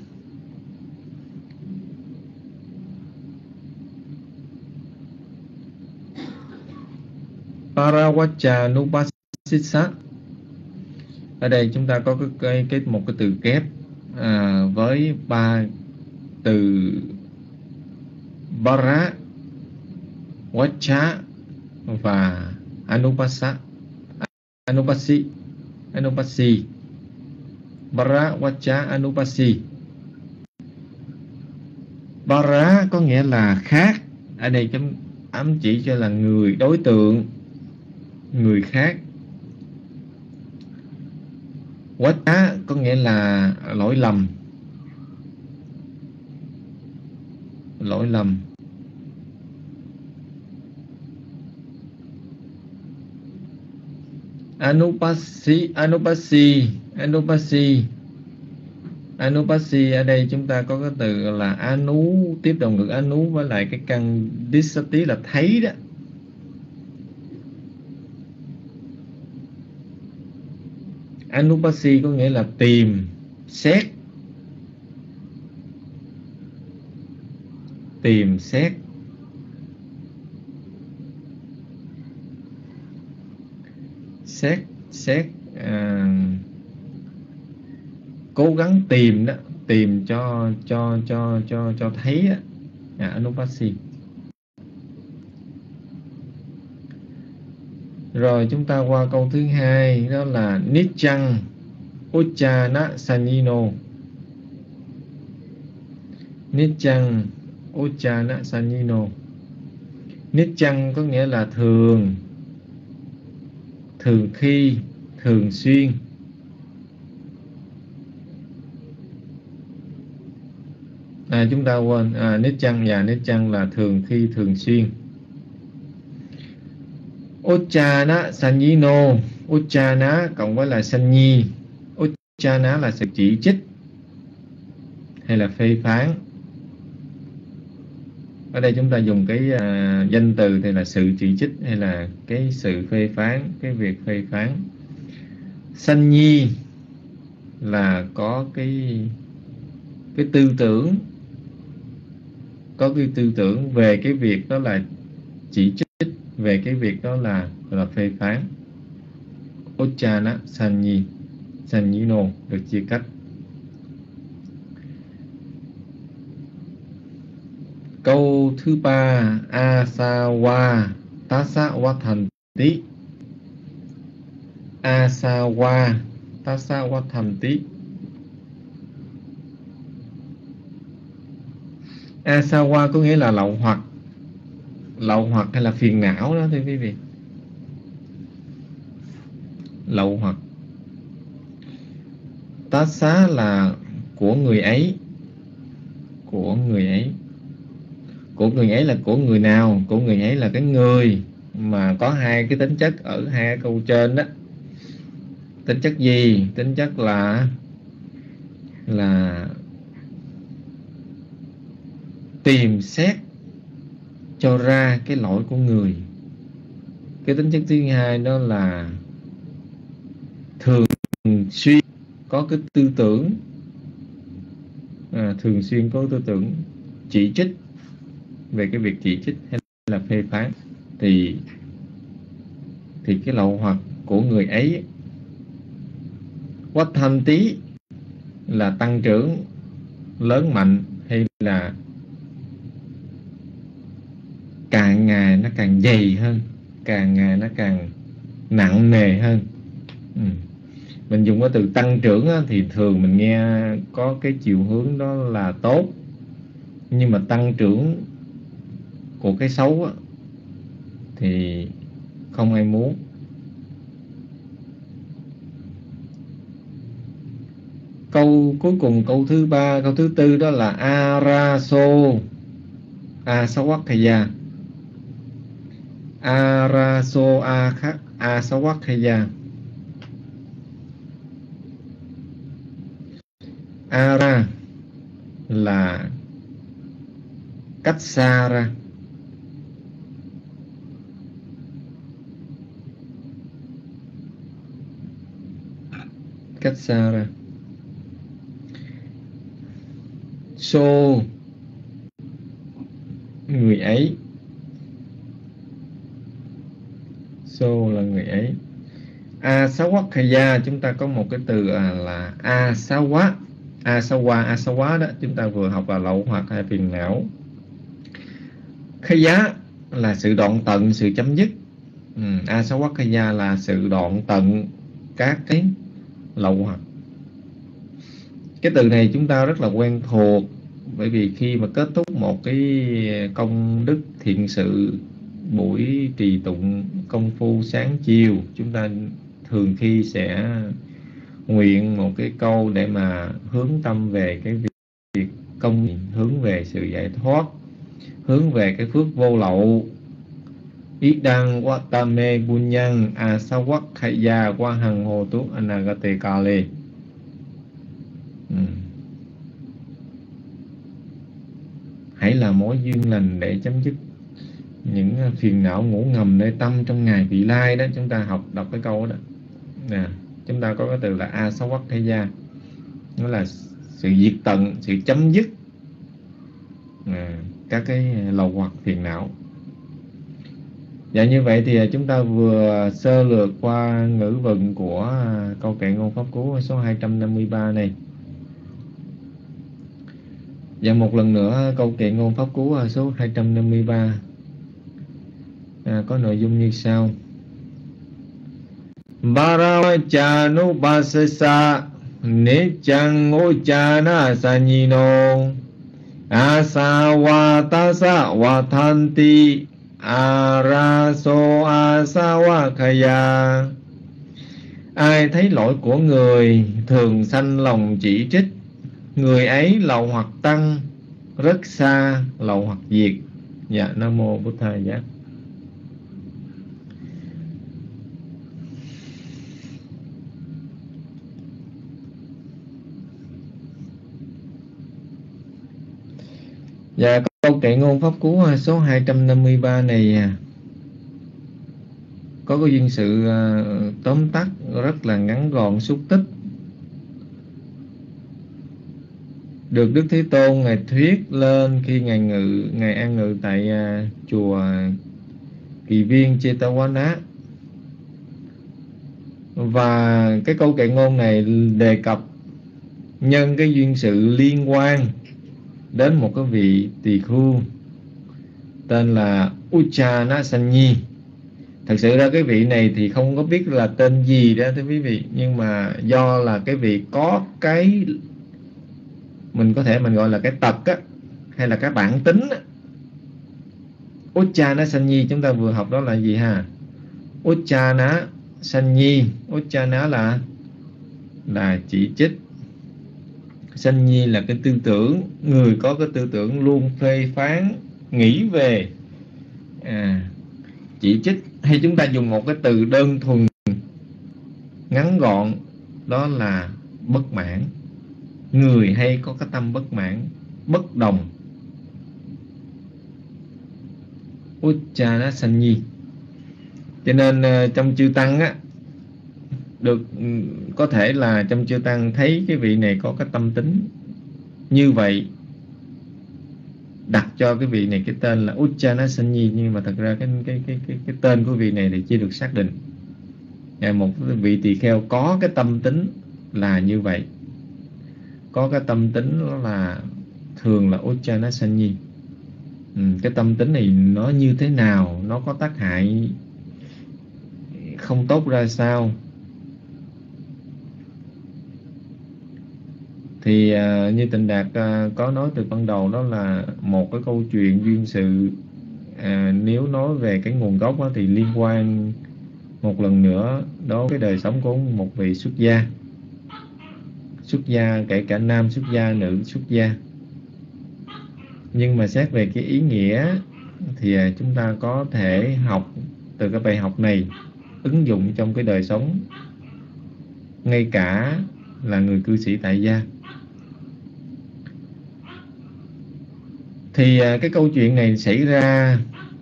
Parawachanupasisa, ở đây chúng ta có một cái từ kép với 3 từ Para, Vacha và Anupasi. Para, Vacha, Anupasi. Para có nghĩa là khác, ở đây chúng ám chỉ cho là người, đối tượng, người khác. Vacha có nghĩa là lỗi lầm, lỗi lầm. Anupasi ở đây chúng ta có cái từ là anu, tiếp động ngữ anu với lại cái căn disati là thấy đó. Anupasi có nghĩa là tìm, xét, tìm, xét. Xét cố gắng tìm đó, tìm cho thấy á, Anupasi. Rồi chúng ta qua câu thứ hai, đó là Nichang Uchana Sanino. Nichang Uchana Sanino. Nichang có nghĩa là thường, thường khi, thường xuyên. Chúng ta quên Nichang và Nichang là thường khi, thường xuyên. Uchana Sanino, Uchana cộng với là Sanyi. Uchana là sự chỉ trích hay là phê phán. Ở đây chúng ta dùng cái danh từ thì là sự chỉ trích hay là cái sự phê phán, cái việc phê phán. Sanyi là có cái tư tưởng, có cái tư tưởng về cái việc đó là chỉ trích, về cái việc đó là phê phán. Uchana Sanyi, Sanyino được chia cách. Câu thứ ba, Asawa Tasawatanti. Asawa Tasawatanti. Asawa có nghĩa là lậu hoặc hay là phiền não đó thưa quý vị. Lậu hoặc. Tassa là của người ấy. Của người ấy. Của người ấy là của người nào? Của người ấy là cái người mà có hai cái tính chất ở hai câu trên đó. Tính chất gì? Tính chất là tìm xét cho ra cái lỗi của người. Cái tính chất thứ hai đó là thường xuyên có cái tư tưởng, thường xuyên có tư tưởng chỉ trích, về cái việc chỉ trích hay là phê phán. Thì cái lậu hoặc của người ấy, quách thanh tí là tăng trưởng lớn mạnh, hay là càng ngày nó càng dày hơn, càng ngày nó càng nặng nề hơn. Mình dùng cái từ tăng trưởng á, thì thường mình nghe có cái chiều hướng đó là tốt, nhưng mà tăng trưởng của cái xấu á, thì không ai muốn. Câu cuối cùng, câu thứ ba, câu thứ tư đó là araso asawakkaya. Araso asawakkaya. Ara là cách xa ra. Cách xa ra. So người ấy. So là người ấy. Asawakkaya chúng ta có một cái từ là asawa. Asawa đó chúng ta vừa học là lậu hoặc hay phiền não. Khaya là sự đoạn tận, sự chấm dứt. Asawakkaya là sự đoạn tận các cái lậu hoặc. Cái từ này chúng ta rất là quen thuộc, bởi vì khi mà kết thúc một cái công đức thiện sự, buổi trì tụng công phu sáng chiều, chúng ta thường khi sẽ nguyện một cái câu để mà hướng tâm về cái việc công, hướng về sự giải thoát, hướng về cái phước vô lậu. Idang watame bunyang asawakkaya wa hằng hồ tú anagate kale. Hãy là mối duyên lành để chấm dứt những phiền não ngủ ngầm nơi tâm trong ngày vị lai đó. Chúng ta đọc cái câu đó nè, chúng ta có cái từ là asawakkaya, nó là sự diệt tận, sự chấm dứt các cái lậu hoặc phiền não. Dạ, như vậy thì chúng ta vừa sơ lược qua ngữ vựng của câu kệ ngôn pháp cú số 253 này. Và một lần nữa câu kệ ngôn pháp cú số 253 có nội dung như sau. Baravachanu basasa nichang ojana sanino asawatasa watanti araso asawakkaya. Ai thấy lỗi của người thường sanh lòng chỉ trích, người ấy lậu hoặc tăng, rất xa lậu hoặc diệt. Dạ, Nam Mô Bụt Thầy Giác. Và câu kệ ngôn pháp cú số 253 này có cái duyên sự tóm tắt rất là ngắn gọn xúc tích, được Đức Thế Tôn ngài thuyết lên khi ngài an ngự tại chùa Kỳ Viên Jetavana. Và cái câu kệ ngôn này đề cập nhân cái duyên sự liên quan đến một cái vị tỳ khưu tên là Uchana Sanyi. Thật sự ra cái vị này thì không có biết là tên gì đó thưa quý vị, nhưng mà do là cái vị có cái mình có thể gọi là cái tật á, hay là cái bản tính á. Uchana Sanyi chúng ta vừa học đó là gì ha? Uchana Sanyi, Uchana là chỉ trích, Sanyi là cái tư tưởng, người có cái tư tưởng luôn phê phán, nghĩ về, chỉ trích, hay chúng ta dùng một cái từ đơn thuần ngắn gọn đó là bất mãn. Người hay có cái tâm bất mãn, bất đồng. Uchana Sanyi. Cho nên trong chư tăng á, được có thể là trong chư tăng thấy cái vị này có cái tâm tính như vậy, đặt cho cái vị này cái tên là Uchana Sanyi, nhưng mà thật ra cái tên của vị này thì chưa được xác định. Một vị tỳ kheo có cái tâm tính là như vậy, có cái tâm tính là thường là Uchana Sanyi. Cái tâm tính này nó như thế nào, nó có tác hại không tốt ra sao, thì như Tịnh Đạt có nói từ ban đầu, đó là một cái câu chuyện duyên sự. Nếu nói về cái nguồn gốc đó, thì liên quan một lần nữa đối với đời sống của một vị xuất gia. Xuất gia kể cả nam xuất gia, nữ xuất gia. Nhưng mà xét về cái ý nghĩa thì chúng ta có thể học từ cái bài học này, ứng dụng trong cái đời sống, ngay cả là người cư sĩ tại gia. Thì cái câu chuyện này xảy ra,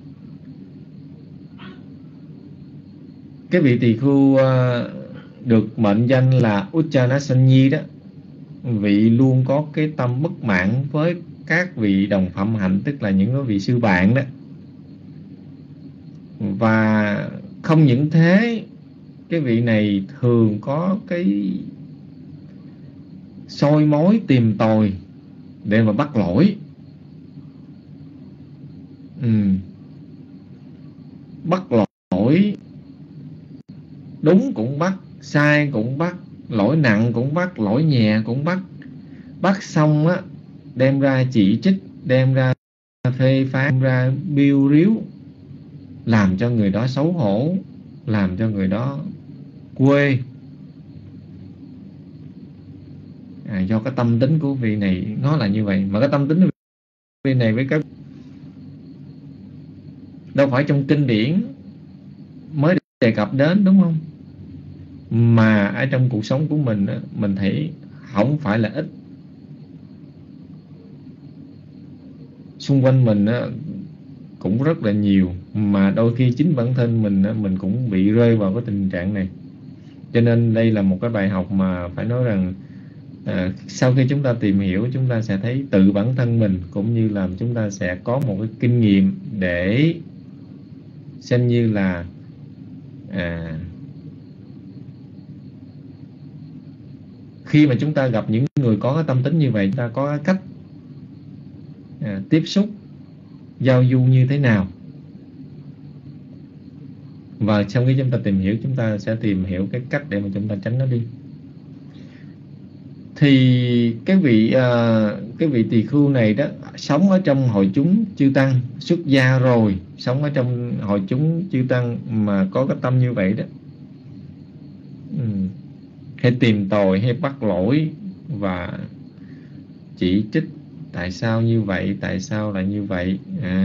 cái vị tỳ khưu được mệnh danh là Uchana Sanyi đó, vị luôn có cái tâm bất mãn với các vị đồng phạm hạnh, tức là những vị sư bạn đó. Và không những thế, cái vị này thường có cái soi mối tìm tòi để mà bắt lỗi. Bắt lỗi, đúng cũng bắt, sai cũng bắt, lỗi nặng cũng bắt, lỗi nhẹ cũng bắt. Bắt xong á, đem ra chỉ trích, đem ra phê phán, đem ra biêu riếu, làm cho người đó xấu hổ, làm cho người đó quê. Do cái tâm tính của vị này nó là như vậy. Mà cái tâm tính của vị này với các đâu phải trong kinh điển mới đề cập đến, đúng không? Mà ở trong cuộc sống của mình á, mình thấy không phải là ít. Xung quanh mình á, cũng rất là nhiều, mà đôi khi chính bản thân mình á, mình cũng bị rơi vào cái tình trạng này. Cho nên đây là một cái bài học mà phải nói rằng sau khi chúng ta tìm hiểu, chúng ta sẽ thấy tự bản thân mình, cũng như là chúng ta sẽ có một cái kinh nghiệm để xem như là khi mà chúng ta gặp những người có cái tâm tính như vậy, chúng ta có cái cách tiếp xúc, giao du như thế nào. Và sau khi chúng ta tìm hiểu, chúng ta sẽ tìm hiểu cái cách để mà chúng ta tránh nó đi. Thì cái vị tỳ khưu này đó, sống ở trong hội chúng chư tăng, xuất gia rồi, sống ở trong hội chúng chư tăng mà có cái tâm như vậy đó, hay tìm tòi, hay bắt lỗi và chỉ trích tại sao như vậy, tại sao lại như vậy.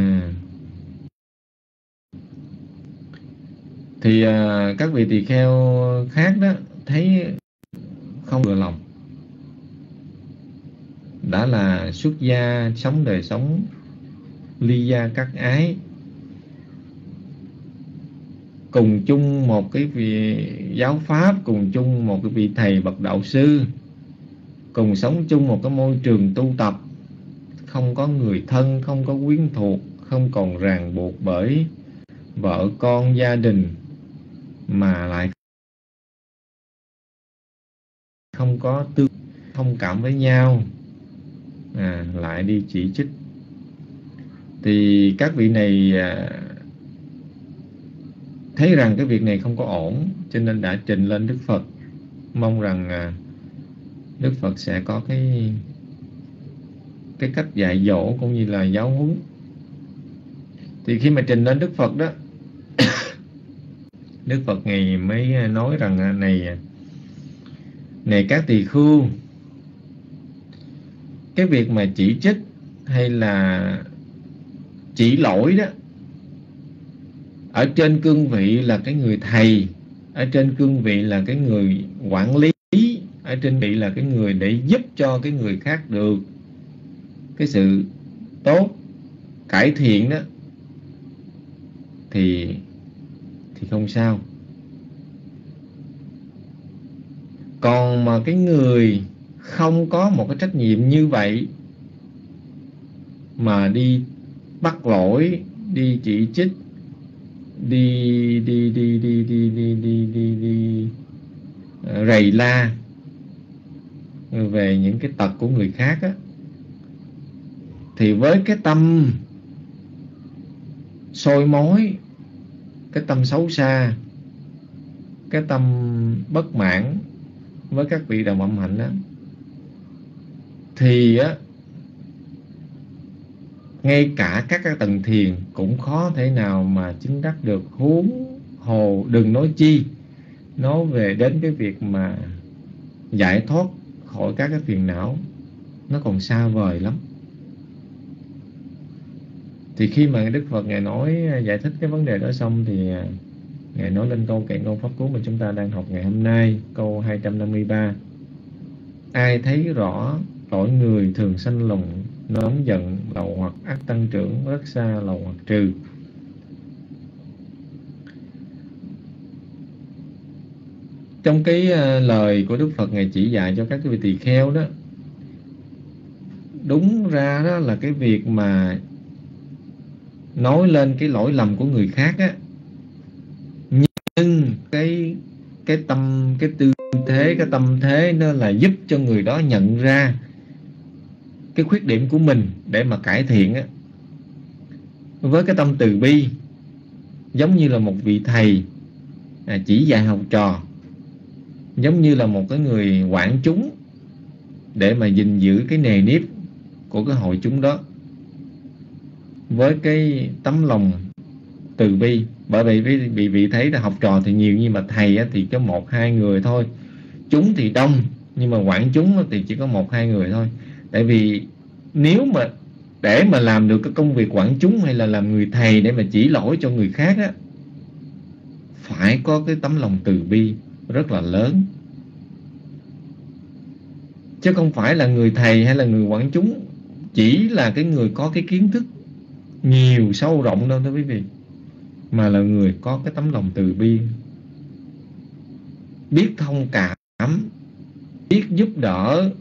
Thì các vị tỳ kheo khác đó thấy không vừa lòng. Đã là xuất gia, sống đời sống ly gia cắt ái, cùng chung một cái vị giáo pháp, cùng chung một cái vị thầy bậc đạo sư, cùng sống chung một cái môi trường tu tập, không có người thân, không có quyến thuộc, không còn ràng buộc bởi vợ con gia đình, mà lại không có thông cảm với nhau, lại đi chỉ trích. Thì các vị này thấy rằng cái việc này không có ổn, cho nên đã trình lên Đức Phật, mong rằng Đức Phật sẽ có cái cái cách dạy dỗ cũng như là giáo huấn. Thì khi mà trình lên Đức Phật đó, Đức Phật Ngài mới nói rằng này các tỳ khưu, cái việc mà chỉ trích hay là chỉ lỗi đó, ở trên cương vị là cái người thầy, ở trên cương vị là cái người quản lý, ở trên vị là cái người để giúp cho cái người khác được cái sự tốt, cải thiện đó, thì không sao. Còn mà cái người không có một cái trách nhiệm như vậy mà đi bắt lỗi, đi chỉ trích, đi rầy la về những cái tật của người khác á, thì với cái tâm soi mói, cái tâm xấu xa, cái tâm bất mãn với các vị đồng âm hạnh á, thì á, ngay cả các tầng thiền cũng khó thể nào mà chứng đắc được, huống hồ đừng nói chi nói về đến cái việc mà giải thoát khỏi các cái phiền não, nó còn xa vời lắm. Thì khi mà Đức Phật Ngài nói giải thích cái vấn đề đó xong thì Ngài nói lên câu kệ ngôn pháp cú mà chúng ta đang học ngày hôm nay, câu 253. Ai thấy rõ lỗi người thường sanh lòng nóng giận, lậu hoặc ác tăng trưởng, rất xa lậu hoặc trừ. Trong cái lời của Đức Phật Ngài chỉ dạy cho các vị tỳ kheo đó, đúng ra đó là cái việc mà nói lên cái lỗi lầm của người khác á, nhưng cái tư thế, cái tâm thế nó là giúp cho người đó nhận ra cái khuyết điểm của mình để mà cải thiện á. Với cái tâm từ bi, giống như là một vị thầy chỉ dạy học trò, giống như là một cái người quản chúng để mà gìn giữ cái nề nếp của cái hội chúng đó, với cái tấm lòng từ bi. Bởi vì vị thấy là học trò thì nhiều, nhưng mà thầy thì có 1-2 người thôi, chúng thì đông, nhưng mà quản chúng thì chỉ có 1-2 người thôi. Tại vì nếu mà để mà làm được cái công việc quản chúng hay là làm người thầy để mà chỉ lỗi cho người khác á, phải có cái tấm lòng từ bi rất là lớn, chứ không phải là người thầy hay là người quản chúng chỉ là cái người có cái kiến thức nhiều sâu rộng đâu thưa quý vị, mà là người có cái tấm lòng từ bi, biết thông cảm, biết giúp đỡ,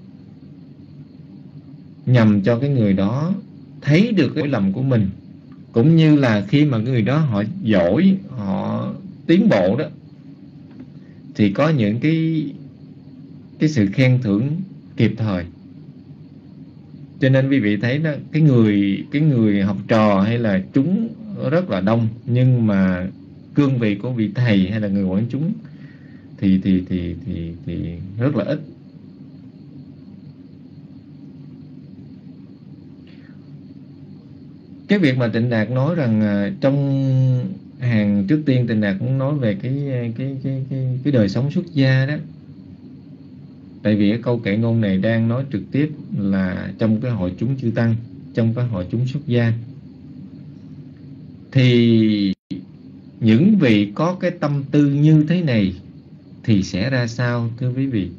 nhằm cho cái người đó thấy được cái lầm của mình. Cũng như là khi mà người đó họ giỏi, họ tiến bộ đó, thì có những cái sự khen thưởng kịp thời. Cho nên quý vị thấy đó, cái người học trò hay là chúng rất là đông, nhưng mà cương vị của vị thầy hay là người quản chúng thì rất là ít. Cái việc mà Tịnh Đạt nói rằng trong hàng trước tiên Tịnh Đạt cũng nói về cái đời sống xuất gia đó. Tại vì cái câu kệ ngôn này đang nói trực tiếp là trong cái hội chúng chư tăng, trong cái hội chúng xuất gia. Thì những vị có cái tâm tư như thế này thì sẽ ra sao thưa quý vị?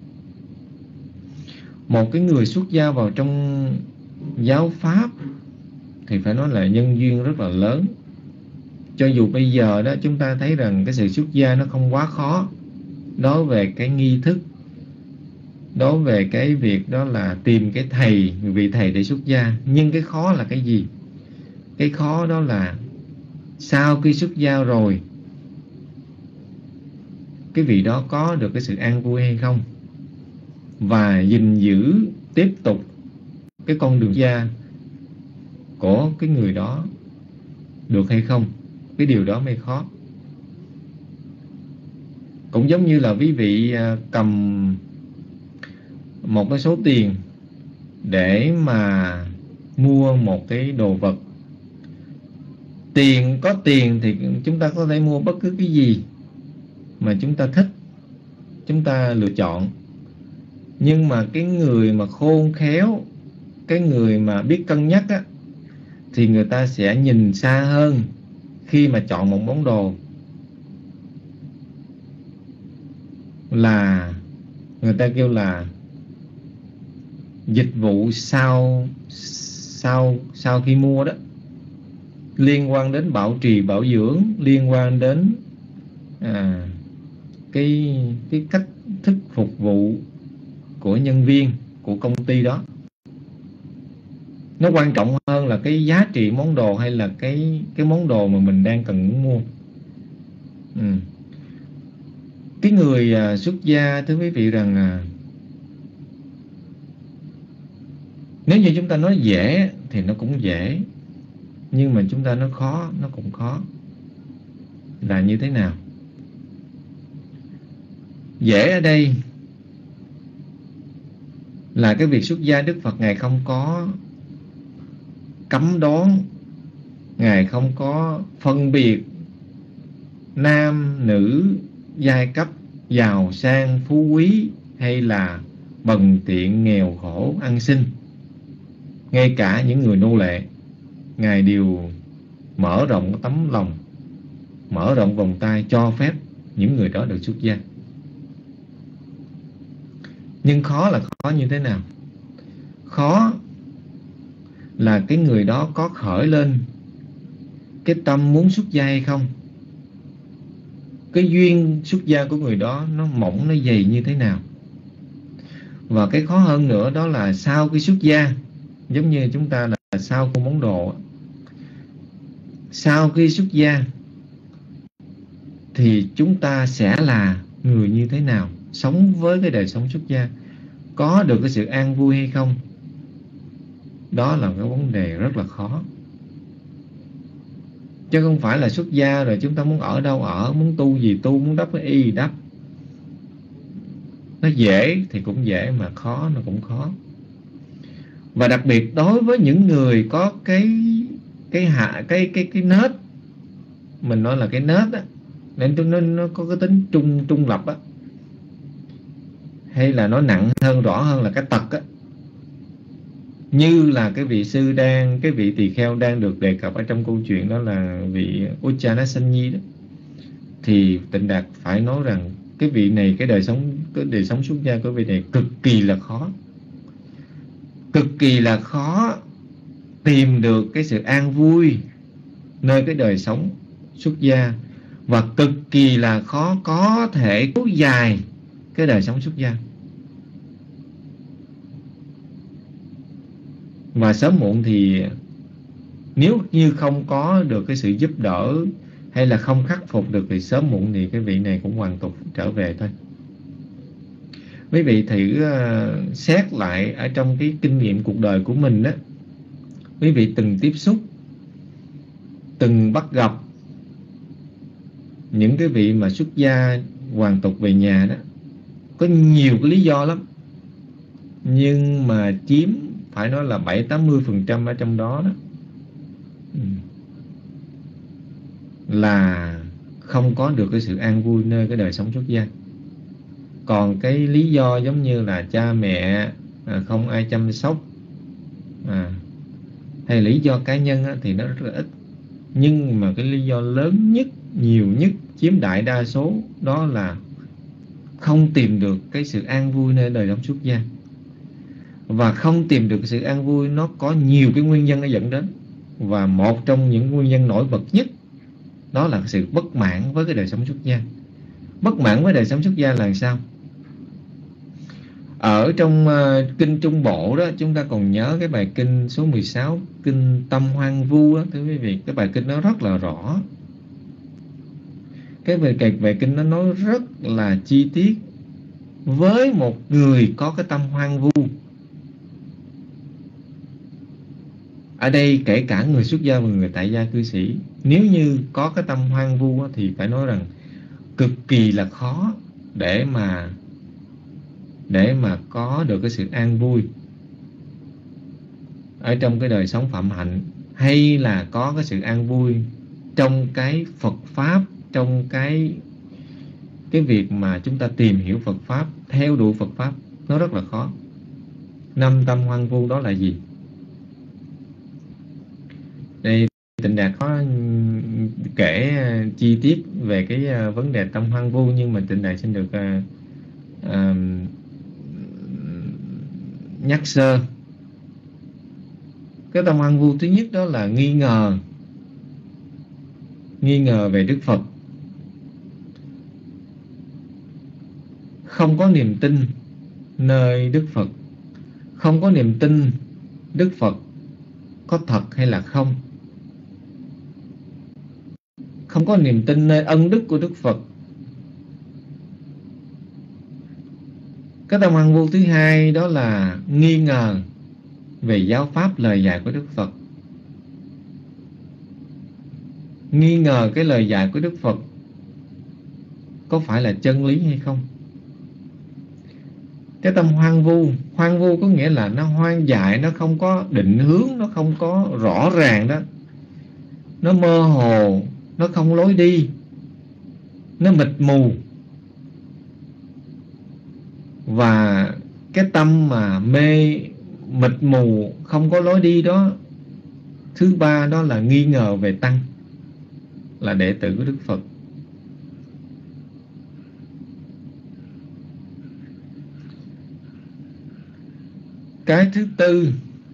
Một cái người xuất gia vào trong giáo pháp thì phải nói là nhân duyên rất là lớn. Cho dù bây giờ đó chúng ta thấy rằng cái sự xuất gia nó không quá khó, đối về cái nghi thức, đối về cái việc đó là tìm cái thầy, vị thầy để xuất gia. Nhưng cái khó là cái gì? Cái khó đó là sau khi xuất gia rồi, cái vị đó có được cái sự an vui hay không, và gìn giữ tiếp tục cái con đường gia của cái người đó được hay không. Cái điều đó mới khó. Cũng giống như là quý vị cầm một cái số tiền để mà mua một cái đồ vật. Có tiền thì chúng ta có thể mua bất cứ cái gì mà chúng ta thích, chúng ta lựa chọn. Nhưng mà cái người mà khôn khéo, cái người mà biết cân nhắc á, thì người ta sẽ nhìn xa hơn khi mà chọn một món đồ. Là người ta kêu là dịch vụ sau khi mua đó, liên quan đến bảo trì bảo dưỡng, liên quan đến cái cách thức phục vụ của nhân viên của công ty đó. Nó quan trọng hơn là cái giá trị món đồ hay là cái món đồ mà mình đang cần mua. Cái người xuất gia, thưa quý vị, rằng nếu như chúng ta nói dễ thì nó cũng dễ, nhưng mà chúng ta nói khó nó cũng khó. Là như thế nào? Dễ ở đây là cái việc xuất gia Đức Phật Ngài không có cấm đoán, Ngài không có phân biệt nam, nữ, giai cấp, giàu sang, phú quý hay là bần tiện, nghèo khổ, ăn xin. Ngay cả những người nô lệ, Ngài đều mở rộng tấm lòng, mở rộng vòng tay cho phép những người đó được xuất gia. Nhưng khó là khó như thế nào? Khó là cái người đó có khởi lên cái tâm muốn xuất gia hay không. Cái duyên xuất gia của người đó nó mỏng, nó dày như thế nào. Và cái khó hơn nữa đó là sau khi xuất gia, giống như chúng ta là sau của món đồ, sau khi xuất gia thì chúng ta sẽ là người như thế nào, sống với cái đời sống xuất gia, có được cái sự an vui hay không. Đó là cái vấn đề rất là khó. Chứ không phải là xuất gia rồi chúng ta muốn ở đâu ở, muốn tu gì tu, muốn đắp cái y đắp. Nó dễ thì cũng dễ, mà khó nó cũng khó. Và đặc biệt đối với những người có cái nết, mình nói là cái nết á, nên nó có cái tính trung lập á, hay là nó nặng hơn, rõ hơn là cái tật á. Như là cái vị tỳ kheo đang được đề cập ở trong câu chuyện, đó là vị Uchanasanyi đó. Thì Tịnh Đạt phải nói rằng cái vị này, cái đời sống xuất gia của vị này cực kỳ là khó. Cực kỳ là khó tìm được cái sự an vui nơi cái đời sống xuất gia, và cực kỳ là khó có thể kéo dài cái đời sống xuất gia. Và sớm muộn thì nếu như không có được cái sự giúp đỡ hay là không khắc phục được thì sớm muộn thì cái vị này cũng hoàn tục trở về thôi. Quý vị thử xét lại ở trong cái kinh nghiệm cuộc đời của mình đó, quý vị từng tiếp xúc, từng bắt gặp những cái vị mà xuất gia hoàn tục về nhà đó, có nhiều cái lý do lắm, nhưng mà chiếm phải nói là 70-80% ở trong đó đó là không có được cái sự an vui nơi cái đời sống xuất gia. Còn cái lý do giống như là cha mẹ không ai chăm sóc hay lý do cá nhân thì nó rất là ít. Nhưng mà cái lý do lớn nhất, nhiều nhất, chiếm đại đa số đó là không tìm được cái sự an vui nơi đời sống xuất gia. Và không tìm được sự an vui nó có nhiều cái nguyên nhân nó dẫn đến. Và một trong những nguyên nhân nổi bật nhất đó là sự bất mãn với cái đời sống xuất gia. Bất mãn với đời sống xuất gia là sao? Ở trong kinh Trung Bộ đó, chúng ta còn nhớ cái bài kinh số 16, kinh Tâm Hoang Vu đó, thưa quý vị. Cái bài kinh nó rất là rõ. Cái bài kinh nó nói rất là chi tiết. Với một người có cái tâm hoang vu, ở đây kể cả người xuất gia và người tại gia cư sĩ, nếu như có cái tâm hoang vu thì phải nói rằng cực kỳ là khó để mà có được cái sự an vui. ở trong cái đời sống phạm hạnh, hay là có cái sự an vui trong cái Phật Pháp, trong cái việc mà chúng ta tìm hiểu Phật Pháp, theo đuổi Phật Pháp, nó rất là khó. 5 tâm hoang vu đó là gì? Đây Tịnh Đạt có kể chi tiết về cái vấn đề tâm hoang vu, nhưng mà Tịnh Đạt xin được nhắc sơ. Cái tâm hoang vu thứ nhất đó là nghi ngờ về Đức Phật, không có niềm tin nơi Đức Phật, không có niềm tin Đức Phật có thật hay là không, không có niềm tin nơi ân đức của Đức Phật. Cái tâm hoang vu thứ hai đó là nghi ngờ về giáo pháp, lời dạy của Đức Phật, nghi ngờ cái lời dạy của Đức Phật có phải là chân lý hay không. Cái tâm hoang vu có nghĩa là nó hoang dại, nó không có định hướng, nó không có rõ ràng đó, nó mơ hồ, nó không lối đi, nó mịt mù. Và cái tâm mà mê mịt mù, không có lối đi đó, thứ ba đó là nghi ngờ về tăng, là đệ tử của Đức Phật. Cái thứ tư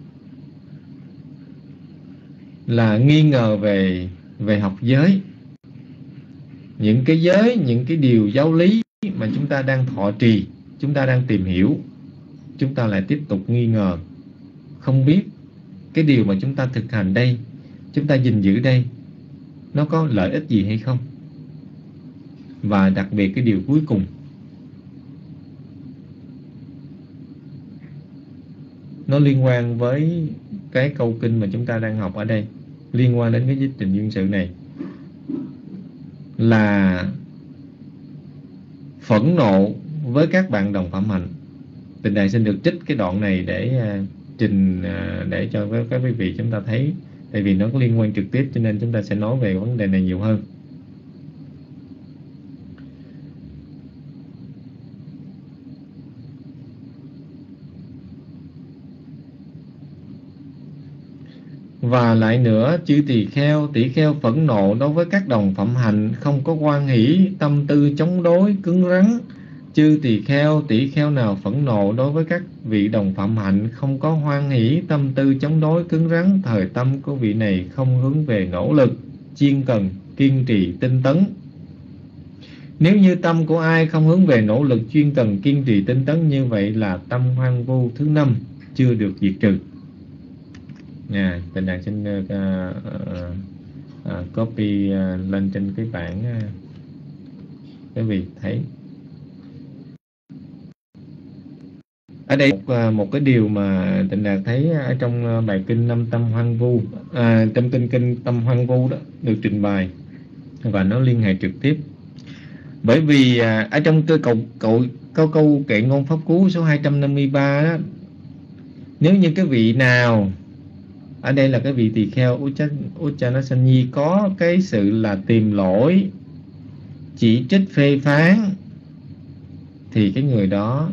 là nghi ngờ về học giới. Những cái giới, những cái điều giáo lý mà chúng ta đang thọ trì, chúng ta đang tìm hiểu, chúng ta lại tiếp tục nghi ngờ, không biết cái điều mà chúng ta thực hành đây, chúng ta gìn giữ đây, nó có lợi ích gì hay không. Và đặc biệt cái điều cuối cùng, nó liên quan với cái câu kinh mà chúng ta đang học ở đây, liên quan đến cái dịch trình duyên sự này, là phẫn nộ với các bạn đồng phạm hạnh. Tịnh Đạt xin được trích cái đoạn này để trình để cho các quý vị chúng ta thấy, tại vì nó có liên quan trực tiếp, cho nên chúng ta sẽ nói về vấn đề này nhiều hơn. Và lại nữa, chư tỷ kheo phẫn nộ đối với các đồng phạm hạnh, không có hoan hỷ, tâm tư chống đối, cứng rắn. Chư tỷ kheo nào phẫn nộ đối với các vị đồng phạm hạnh, không có hoan hỷ, tâm tư chống đối, cứng rắn, thời tâm của vị này không hướng về nỗ lực, chuyên cần, kiên trì, tinh tấn. Nếu như tâm của ai không hướng về nỗ lực, chuyên cần, kiên trì, tinh tấn, như vậy là tâm hoang vu thứ 5 chưa được diệt trừ. Tịnh Đạt xin copy lên trên cái bảng, quý vị thấy. Ở đây một cái điều mà Tịnh Đạt thấy ở trong bài kinh 5 tâm hoang vu, trong kinh tâm hoang vu đó được trình bày, và nó liên hệ trực tiếp. Bởi vì ở trong câu kệ ngôn pháp cú số 253 đó, nếu như cái vị nào, ở đây là cái vị tỳ kheo Uchanasanyi, có cái sự là tìm lỗi, chỉ trích, phê phán, thì cái người đó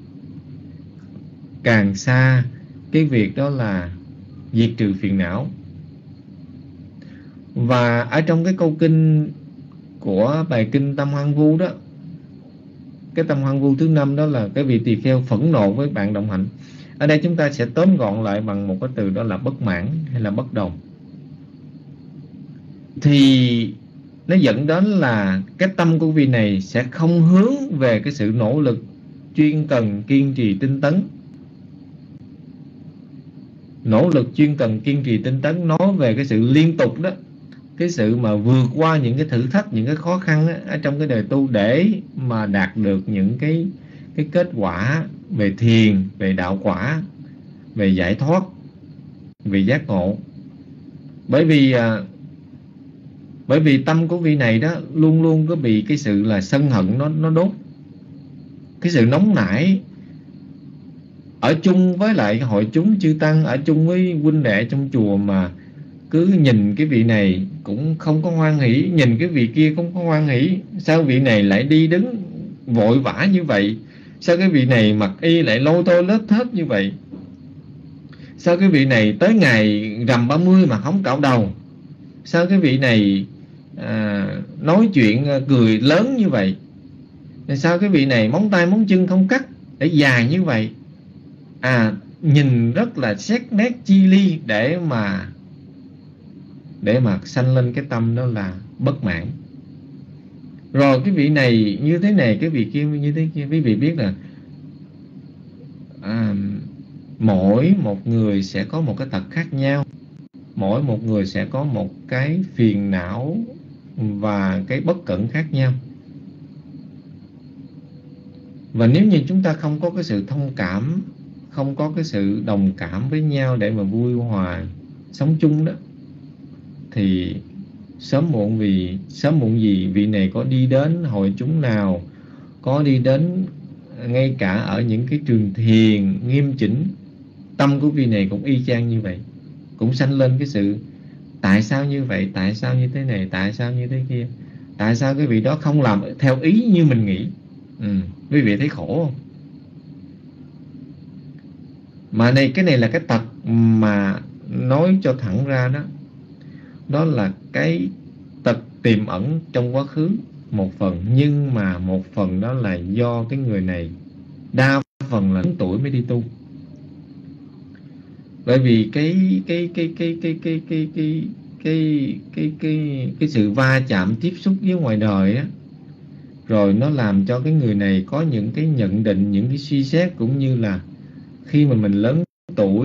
càng xa cái việc đó là diệt trừ phiền não. Và ở trong cái câu kinh của bài kinh tâm hoang vu đó, cái tâm hoang vu thứ 5 đó là cái vị tỳ kheo phẫn nộ với bạn đồng hạnh. Ở đây chúng ta sẽ tóm gọn lại bằng một cái từ, đó là bất mãn hay là bất đồng. Thì nó dẫn đến là cái tâm của vị này sẽ không hướng về cái sự nỗ lực, chuyên cần, kiên trì, tinh tấn. Nỗ lực, chuyên cần, kiên trì, tinh tấn nói về cái sự liên tục đó, cái sự mà vượt qua những cái thử thách, những cái khó khăn đó, ở trong cái đời tu, để mà đạt được những cái kết quả về thiền, về đạo quả, về giải thoát, về giác ngộ. Bởi vì tâm của vị này đó luôn luôn có bị cái sự là sân hận nó đốt, cái sự nóng nảy, ở chung với lại hội chúng chư tăng, ở chung với huynh đệ trong chùa mà cứ nhìn cái vị này cũng không có hoan hỷ, nhìn cái vị kia cũng không có hoan hỷ. Sao vị này lại đi đứng vội vã như vậy? Sao cái vị này mặc y lại lôi thôi lết thết như vậy? Sao cái vị này tới ngày rằm 30 mà không cạo đầu? Sao cái vị này nói chuyện cười lớn như vậy? Sao cái vị này móng tay móng chân không cắt để dài như vậy? Nhìn rất là xét nét chi ly để mà sanh lên cái tâm đó là bất mãn. Rồi cái vị này như thế này, cái vị kia như thế kia. Quý vị biết là mỗi một người sẽ có một cái tật khác nhau, mỗi một người sẽ có một cái phiền não và cái bất cẩn khác nhau. Và nếu như chúng ta không có cái sự thông cảm, không có cái sự đồng cảm với nhau để mà vui hòa sống chung đó, thì sớm muộn gì vị này có đi đến hội chúng nào, có đi đến ngay cả ở những cái trường thiền nghiêm chỉnh, tâm của vị này cũng y chang như vậy, cũng sanh lên cái sự tại sao như vậy, tại sao như thế này, tại sao như thế kia, tại sao cái vị đó không làm theo ý như mình nghĩ. Quý vị thấy khổ không? Mà cái này là cái tật mà nói cho thẳng ra đó, đó là cái tật tiềm ẩn trong quá khứ một phần, nhưng mà một phần đó là do cái người này đa phần là lớn tuổi mới đi tu. Bởi vì cái sự va chạm tiếp xúc với ngoài đời á, rồi nó làm cho cái người này có những cái nhận định, những cái suy xét, cũng như là khi mà mình lớn tuổi,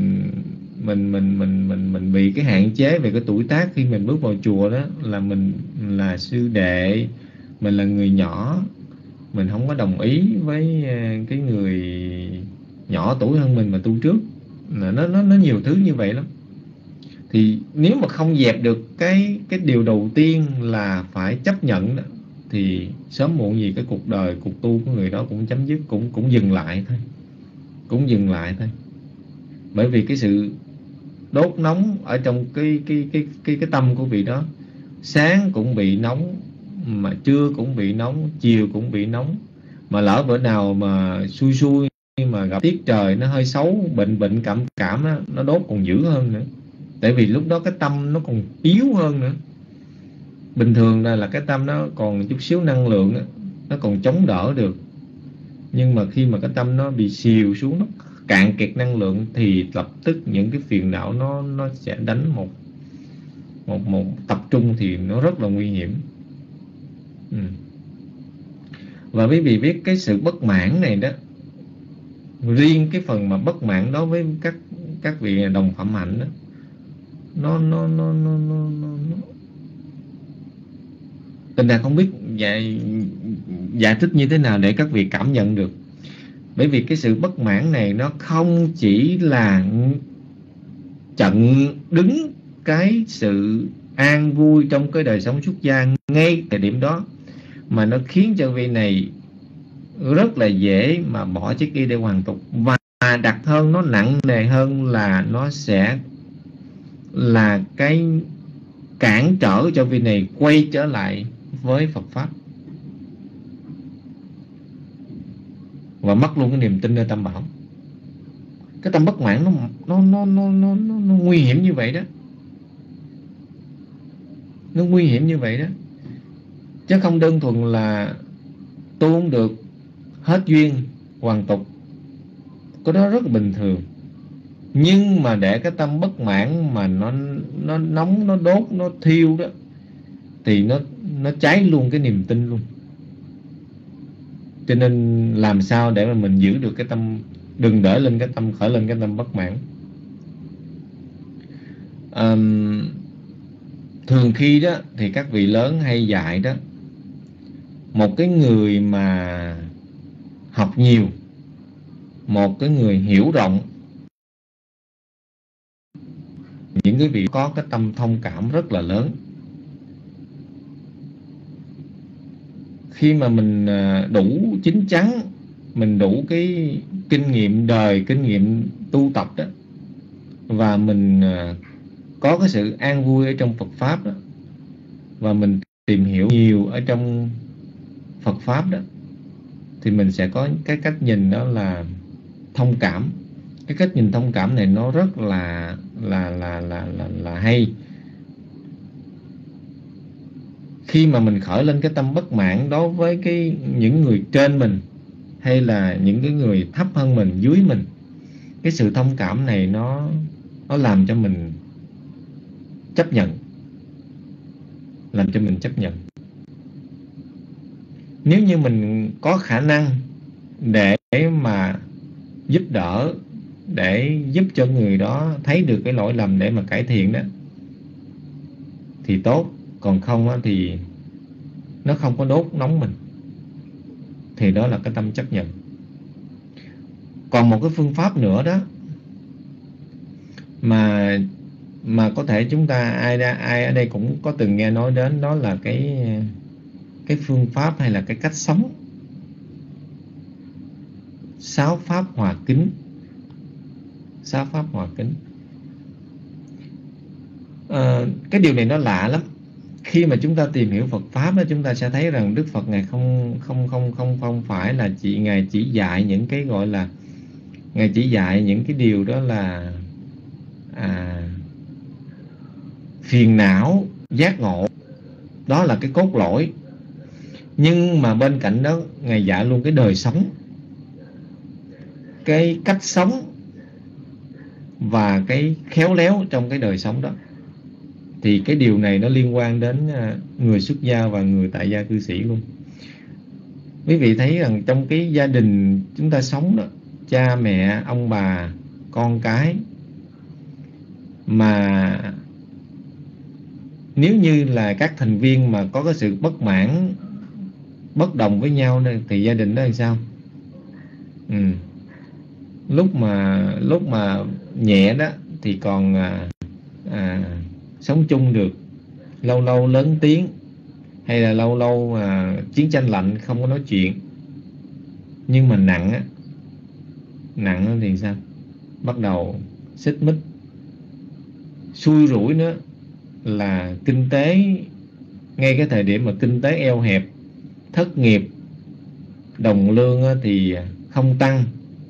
mình bị cái hạn chế về cái tuổi tác. Khi mình bước vào chùa đó là mình là sư đệ, mình là người nhỏ, mình không có đồng ý với cái người nhỏ tuổi hơn mình mà tu trước. Nó nhiều thứ như vậy lắm. Thì nếu mà không dẹp được cái điều đầu tiên là phải chấp nhận đó, thì sớm muộn gì cái cuộc đời, cuộc tu của người đó cũng chấm dứt, cũng dừng lại thôi, cũng dừng lại thôi. Bởi vì cái sự đốt nóng ở trong cái tâm của vị đó, sáng cũng bị nóng, mà trưa cũng bị nóng, chiều cũng bị nóng. Mà lỡ bữa nào mà xui mà gặp tiết trời nó hơi xấu, bệnh cảm đó, nó đốt còn dữ hơn nữa. Tại vì lúc đó cái tâm nó còn yếu hơn nữa. Bình thường là cái tâm nó còn chút xíu năng lượng đó, nó còn chống đỡ được. Nhưng mà khi mà cái tâm nó bị xìu xuống, nó cạn kiệt năng lượng, thì lập tức những cái phiền não nó sẽ đánh một tập trung, thì nó rất là nguy hiểm. Và quý vị biết cái sự bất mãn này đó, riêng cái phần mà bất mãn đối với các vị đồng phạm hạnh đó, nó Tình Đạt không biết giải thích như thế nào để các vị cảm nhận được. Bởi vì cái sự bất mãn này nó không chỉ là chặn đứng cái sự an vui trong cái đời sống xuất gia ngay thời điểm đó, mà nó khiến cho vị này rất là dễ mà bỏ chiếc y để hoàn tục. Và đặc hơn, nó nặng nề hơn là nó sẽ là cái cản trở cho vị này quay trở lại với Phật Pháp, và mất luôn cái niềm tin nơi Tam Bảo. Cái tâm bất mãn nó nguy hiểm như vậy đó. Nó nguy hiểm như vậy đó. Chứ không đơn thuần là tu không được, hết duyên, hoàn tục. Cái đó rất là bình thường. Nhưng mà để cái tâm bất mãn mà nó nóng, nó đốt, nó thiêu đó, thì nó cháy luôn cái niềm tin luôn. Cho nên làm sao để mà mình giữ được cái tâm, đừng để lên cái tâm, khởi lên cái tâm bất mãn. Thường khi đó thì các vị lớn hay dạy đó, một cái người mà học nhiều, một cái người hiểu rộng, những cái vị có cái tâm thông cảm rất là lớn. Khi mà mình đủ chín chắn mình đủ cái kinh nghiệm đời, kinh nghiệm tu tập đó, và mình có cái sự an vui ở trong Phật Pháp đó, và mình tìm hiểu nhiều ở trong Phật Pháp đó, thì mình sẽ có cái cách nhìn đó là thông cảm. Cái cách nhìn thông cảm này nó rất là hay. Khi mà mình khởi lên cái tâm bất mãn đối với những người trên mình, hay là những cái người thấp hơn mình, dưới mình, cái sự thông cảm này nó làm cho mình chấp nhận, làm cho mình chấp nhận. Nếu như mình có khả năng để mà giúp đỡ, để giúp cho người đó thấy được cái lỗi lầm để mà cải thiện đó, thì tốt. Còn không thì nó không có đốt nóng mình, thì đó là cái tâm chấp nhận. Còn một cái phương pháp nữa đó mà có thể chúng ta ai ở đây cũng có từng nghe nói đến, đó là cái phương pháp hay là cái cách sống 6 pháp hòa kính. 6 pháp hòa kính. Cái điều này nó lạ lắm. Khi mà chúng ta tìm hiểu Phật Pháp đó, chúng ta sẽ thấy rằng Đức Phật Ngài không phải là Ngài chỉ dạy những cái gọi là, Ngài chỉ dạy những cái điều đó là phiền não, giác ngộ. Đó là cái cốt lõi. Nhưng mà bên cạnh đó Ngài dạy luôn cái đời sống, cái cách sống và cái khéo léo trong cái đời sống đó. Thì cái điều này nó liên quan đến người xuất gia và người tại gia cư sĩ luôn. Quý vị thấy rằng trong cái gia đình chúng ta sống đó, cha mẹ, ông bà, con cái, mà nếu như là các thành viên mà có cái sự bất mãn, bất đồng với nhau thì gia đình đó làm sao? Lúc mà nhẹ đó thì còn sống chung được, lâu lâu lớn tiếng, hay là lâu lâu chiến tranh lạnh không có nói chuyện. Nhưng mà nặng thì sao? Bắt đầu xích mích. Xui rủi nữa là kinh tế, ngay cái thời điểm mà kinh tế eo hẹp, thất nghiệp, đồng lương thì không tăng,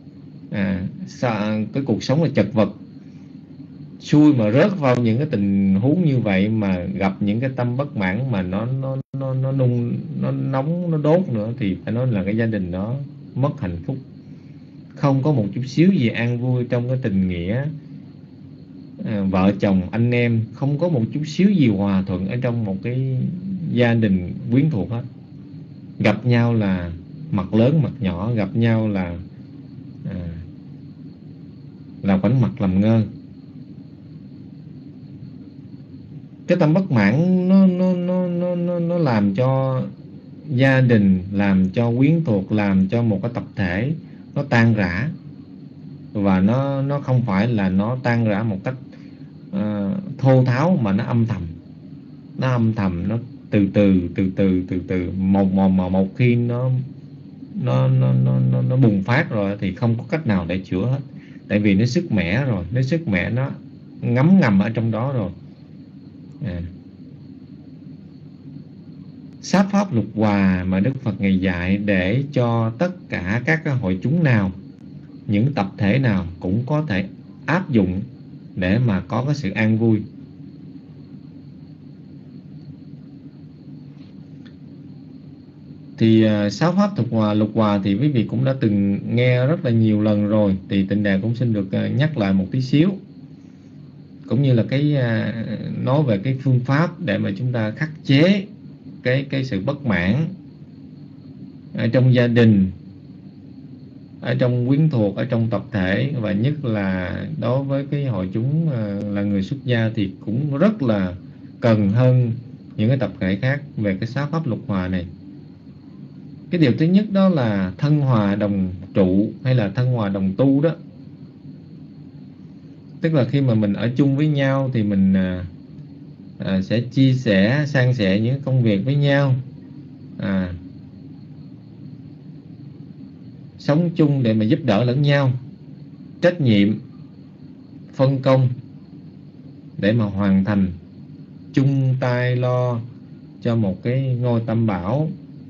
cái cuộc sống là chật vật. Xui mà rớt vào những cái tình huống như vậy, mà gặp những cái tâm bất mãn mà nó nóng, nó đốt nữa, thì phải nói là cái gia đình đó mất hạnh phúc. Không có một chút xíu gì an vui trong cái tình nghĩa vợ chồng, anh em. Không có một chút xíu gì hòa thuận ở trong một cái gia đình quyến thuộc hết. Gặp nhau là mặt lớn mặt nhỏ, gặp nhau là ngoảnh mặt làm ngơ. Cái tâm bất mãn nó làm cho gia đình, làm cho quyến thuộc, làm cho một cái tập thể nó tan rã. Và nó không phải là nó tan rã một cách thô tháo, mà nó âm thầm. Nó âm thầm, nó từ từ một khi nó bùng phát rồi thì không có cách nào để chữa hết. Tại vì nó sức mẻ rồi, nó ngấm ngầm ở trong đó rồi. Sát pháp lục hòa mà Đức Phật Ngài dạy để cho tất cả các cái hội chúng nào, những tập thể nào cũng có thể áp dụng để mà có cái sự an vui. Thì sáu pháp lục hòa thì quý vị cũng đã từng nghe rất là nhiều lần rồi. Thì Tịnh Đàn cũng xin được nhắc lại một tí xíu, cũng như là nói về cái phương pháp để mà chúng ta khắc chế cái sự bất mãn ở trong gia đình, ở trong quyến thuộc, ở trong tập thể, và nhất là đối với cái hội chúng là người xuất gia thì cũng rất là cần hơn những cái tập thể khác về cái sáu pháp lục hòa này. Cái điều thứ nhất đó là thân hòa đồng trụ hay là thân hòa đồng tu đó. Tức là khi mà mình ở chung với nhau thì mình sẽ chia sẻ, san sẻ những công việc với nhau. sống chung để mà giúp đỡ lẫn nhau, trách nhiệm, phân công để mà hoàn thành, chung tay lo cho một cái ngôi tam bảo.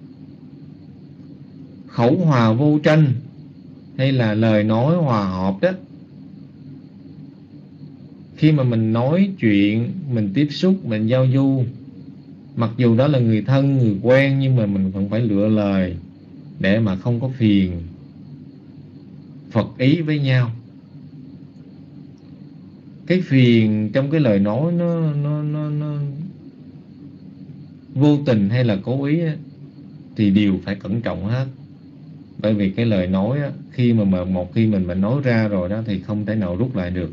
Khẩu hòa vô tranh hay là lời nói hòa hợp đó, khi mà mình nói chuyện, mình tiếp xúc, mình giao du, mặc dù đó là người thân, người quen, nhưng mà mình vẫn phải lựa lời để mà không có phiền phật ý với nhau. Cái phiền trong cái lời nói nó vô tình hay là cố ý á, thì đều phải cẩn trọng hết. Bởi vì cái lời nói á, khi mà một khi mình nói ra rồi đó thì không thể nào rút lại được.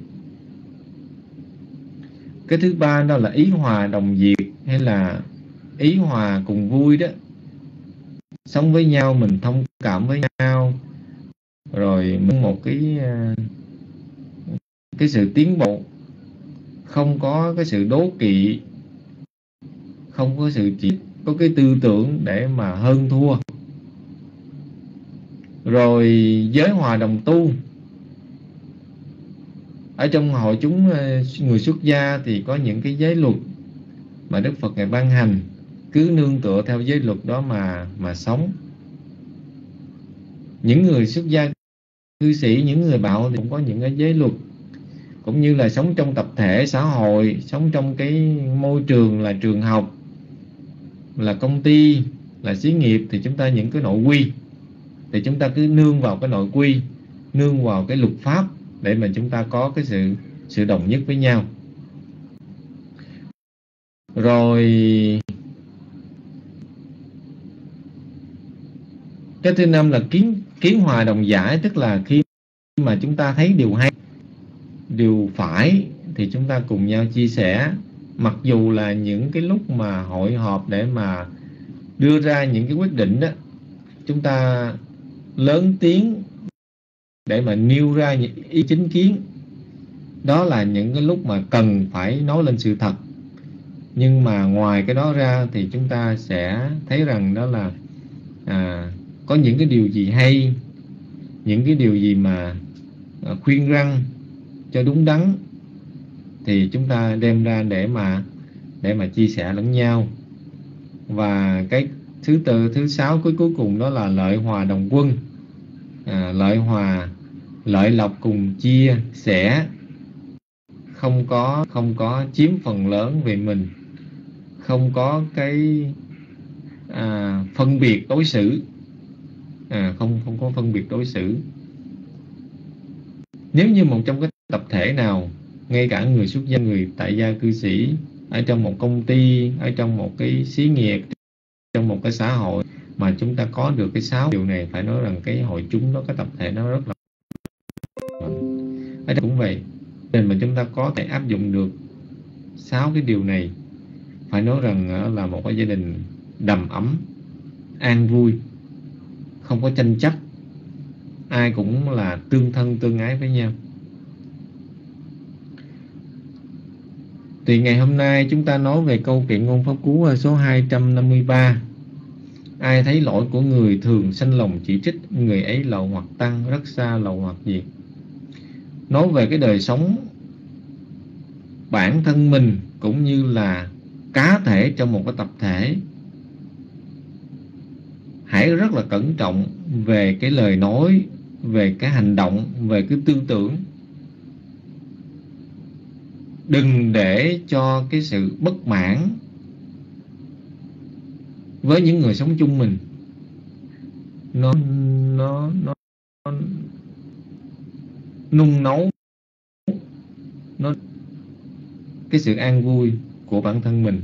Cái thứ ba đó là ý hòa đồng diệt hay là ý hòa cùng vui đó. Sống với nhau mình thông cảm với nhau, rồi một cái sự tiến bộ, không có cái sự đố kỵ, không có sự chỉ có cái tư tưởng để mà hơn thua. Rồi giới hòa đồng tu. Ở trong hội chúng người xuất gia thì có những cái giới luật mà Đức Phật Ngài ban hành, cứ nương tựa theo giới luật đó mà sống. Những người xuất gia cư sĩ, những người đạo thì cũng có những cái giới luật, cũng như là sống trong tập thể xã hội, sống trong cái môi trường là trường học, là công ty, là xí nghiệp, thì chúng ta những cái nội quy thì chúng ta cứ nương vào cái nội quy, nương vào cái luật pháp để mà chúng ta có cái sự đồng nhất với nhau. Rồi cái thứ năm là kiến hòa đồng giải, tức là khi mà chúng ta thấy điều hay, điều phải thì chúng ta cùng nhau chia sẻ. Mặc dù là những cái lúc mà hội họp để mà đưa ra những cái quyết định đó, chúng ta lớn tiếng để mà nêu ra những ý chính kiến, đó là những cái lúc mà cần phải nói lên sự thật. Nhưng mà ngoài cái đó ra thì chúng ta sẽ thấy rằng đó là có những cái điều gì hay, những cái điều gì mà khuyên răn cho đúng đắn thì chúng ta đem ra để mà chia sẻ lẫn nhau. Và cái thứ sáu cuối cùng đó là lợi hòa đồng quân. Lợi hòa, lợi lộc cùng chia sẻ, không có chiếm phần lớn về mình, không có cái phân biệt đối xử, không có phân biệt đối xử. Nếu như một trong cái tập thể nào, ngay cả người xuất gia, người tại gia cư sĩ, ở trong một công ty, ở trong một cái xí nghiệp, trong một cái xã hội mà chúng ta có được cái 6 điều này, phải nói rằng cái hội chúng đó, cái tập thể nó rất là ở đây cũng vậy. Nên mà chúng ta có thể áp dụng được 6 cái điều này, phải nói rằng là một cái gia đình đầm ấm, an vui, không có tranh chấp, ai cũng là tương thân tương ái với nhau. Thì ngày hôm nay chúng ta nói về câu Kệ Ngôn Pháp Cú số 253. Ai thấy lỗi của người thường sanh lòng chỉ trích, người ấy lậu hoặc tăng, rất xa lậu hoặc diệt. Nói về cái đời sống bản thân mình cũng như là cá thể trong một cái tập thể. Hãy rất là cẩn trọng về cái lời nói, về cái hành động, về cái tư tưởng. Đừng để cho cái sự bất mãn với những người sống chung mình nó nung nấu cái sự an vui của bản thân mình.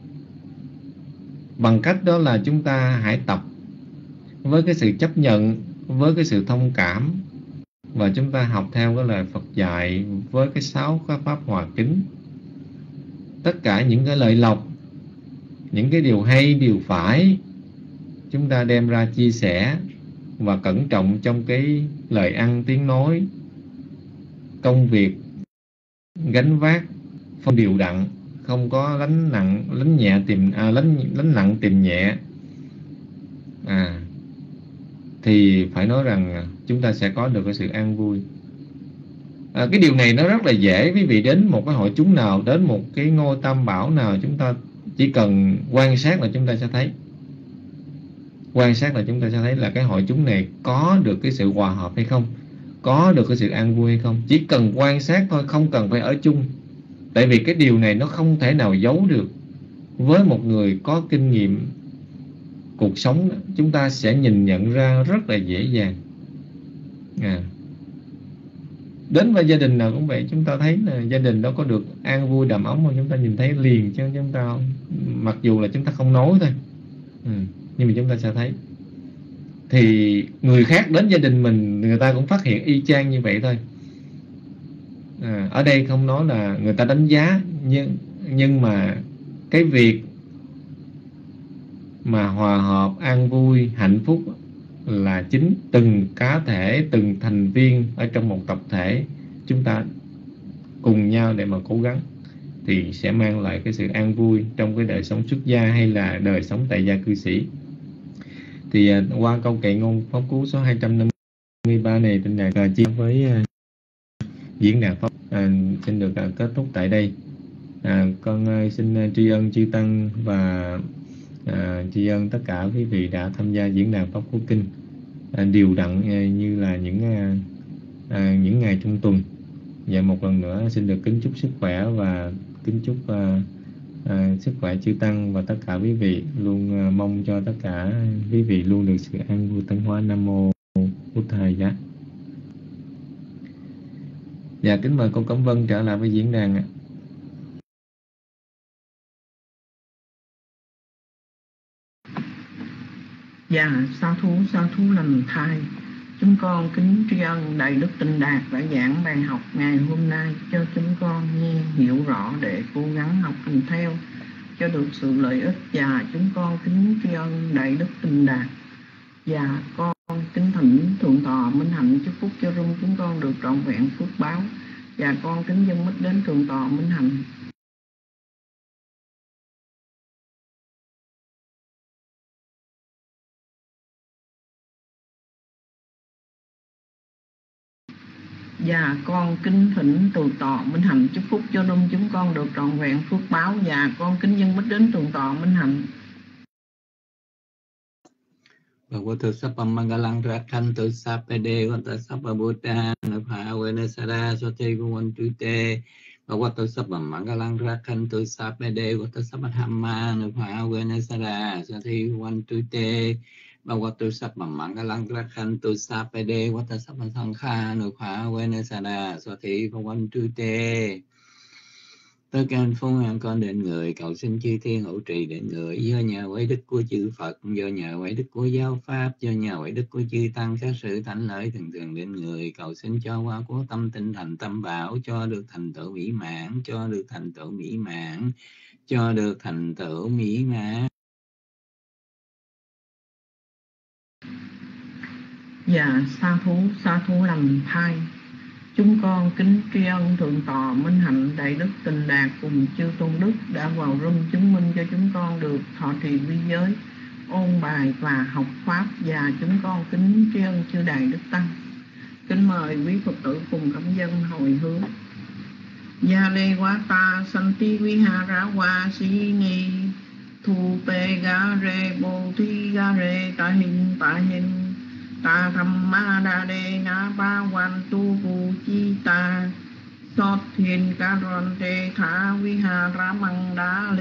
Bằng cách đó là chúng ta hãy tập với cái sự chấp nhận, với cái sự thông cảm, và chúng ta học theo cái lời Phật dạy với cái 6 cái pháp hòa kính. Tất cả những cái lợi lộc, những cái điều hay, điều phải, chúng ta đem ra chia sẻ và cẩn trọng trong cái lời ăn tiếng nói, công việc, gánh vác, phân điều đặn, không có lánh nặng tìm nhẹ. thì phải nói rằng chúng ta sẽ có được cái sự an vui. Cái điều này nó rất là dễ. Quý vị đến một cái hội chúng nào, đến một cái ngôi tam bảo nào, chúng ta chỉ cần quan sát là chúng ta sẽ thấy. Quan sát là chúng ta sẽ thấy là cái hội chúng này có được cái sự hòa hợp hay không, có được cái sự an vui hay không. Chỉ cần quan sát thôi, không cần phải ở chung. Tại vì cái điều này nó không thể nào giấu được. Với một người có kinh nghiệm cuộc sống, chúng ta sẽ nhìn nhận ra rất là dễ dàng. Đến với gia đình nào cũng vậy, chúng ta thấy là gia đình đó có được an vui đầm ấm không, chúng ta nhìn thấy liền chứ chúng ta, mặc dù là chúng ta không nói thôi, nhưng mà chúng ta sẽ thấy. Thì người khác đến gia đình mình, người ta cũng phát hiện y chang như vậy thôi. Ở đây không nói là người ta đánh giá, nhưng mà cái việc mà hòa hợp, an vui, hạnh phúc là chính từng cá thể, từng thành viên ở trong một tập thể, chúng ta cùng nhau để mà cố gắng thì sẽ mang lại cái sự an vui trong cái đời sống xuất gia hay là đời sống tại gia cư sĩ. Thì qua câu kệ ngôn pháp cú số 253 này, Tịnh Đạt chia với diễn đàn pháp xin được kết thúc tại đây. Con xin tri ân chư tăng và tri ân tất cả quý vị đã tham gia diễn đàn pháp cú kinh đều đặn như là những ngày trong tuần. Và một lần nữa xin được kính chúc sức khỏe và kính chúc sức khỏe chư tăng và tất cả quý vị, luôn mong cho tất cả quý vị luôn được sự an vui tấn hóa. Nam mô Bụt Thầy Giá. Và kính mời cô Cẩm Vân trở lại với diễn đàn ạ. Dạ, sa thú lành thai. Chúng con kính tri ân Đại Đức Tịnh Đạt đã giảng bài học ngày hôm nay cho chúng con nghe hiểu rõ để cố gắng học hành theo cho được sự lợi ích. Và chúng con kính tri ân Đại Đức Tịnh Đạt. Và con kính thỉnh Thượng Tọa Minh Hạnh chúc phúc cho room chúng con được trọn vẹn phước báo. Và con kính dâng mít đến Thượng Tọa Minh Hạnh. Và con kính thỉnh Thượng Tọa Minh Hạnh chúc phúc cho room chúng con được trọn vẹn phước báo. Và con kính dâng mít đến Thượng Tọa Minh Hạnh. Bhagavato Sappam Mangalang Rakhantu Sappade Vanta Sappa Buddha Napa Venesara Soti Vantute. Bhagavato Sappam Mangalang Rakhantu Sappade Vanta Sappa Dhamma Napa Venesara Soti Vantute. Bhagavato Sappam Mangalang Rakhantu Sappade Vanta Sappa Sankha Napa Venesara Soti Vantute. Tất cả phúc an con đến người, cầu xin chư thiên hỗ trì đến người, do nhờ quấy đức của chư Phật, do nhờ quấy đức của giáo pháp, do nhờ quấy đức của chư tăng, các sự thánh lợi thường thường đến người, cầu xin cho qua của tâm tinh thành tâm bảo, cho được thành tựu mỹ mãn, cho được thành tựu mỹ mãn, cho được thành tựu mỹ mãn. Dạ, sa thú lành thai. Chúng con kính tri ân Thượng Tọa Minh Hạnh, Đại Đức Tịnh Đạt cùng chư tôn đức đã vào room chứng minh cho chúng con được thọ trì quy giới, ôn bài và học pháp. Và chúng con kính tri ân chư Đại Đức Tăng. Kính mời quý Phật tử cùng cảm dân hồi hướng. Gia lê quá ta santi vihara wa sini thu pe ga re bồ thi ga re ta hình ta thamma đa đề na ba quan tu vu chi ta sot thiên ca ron te tha vi ha ra măng đa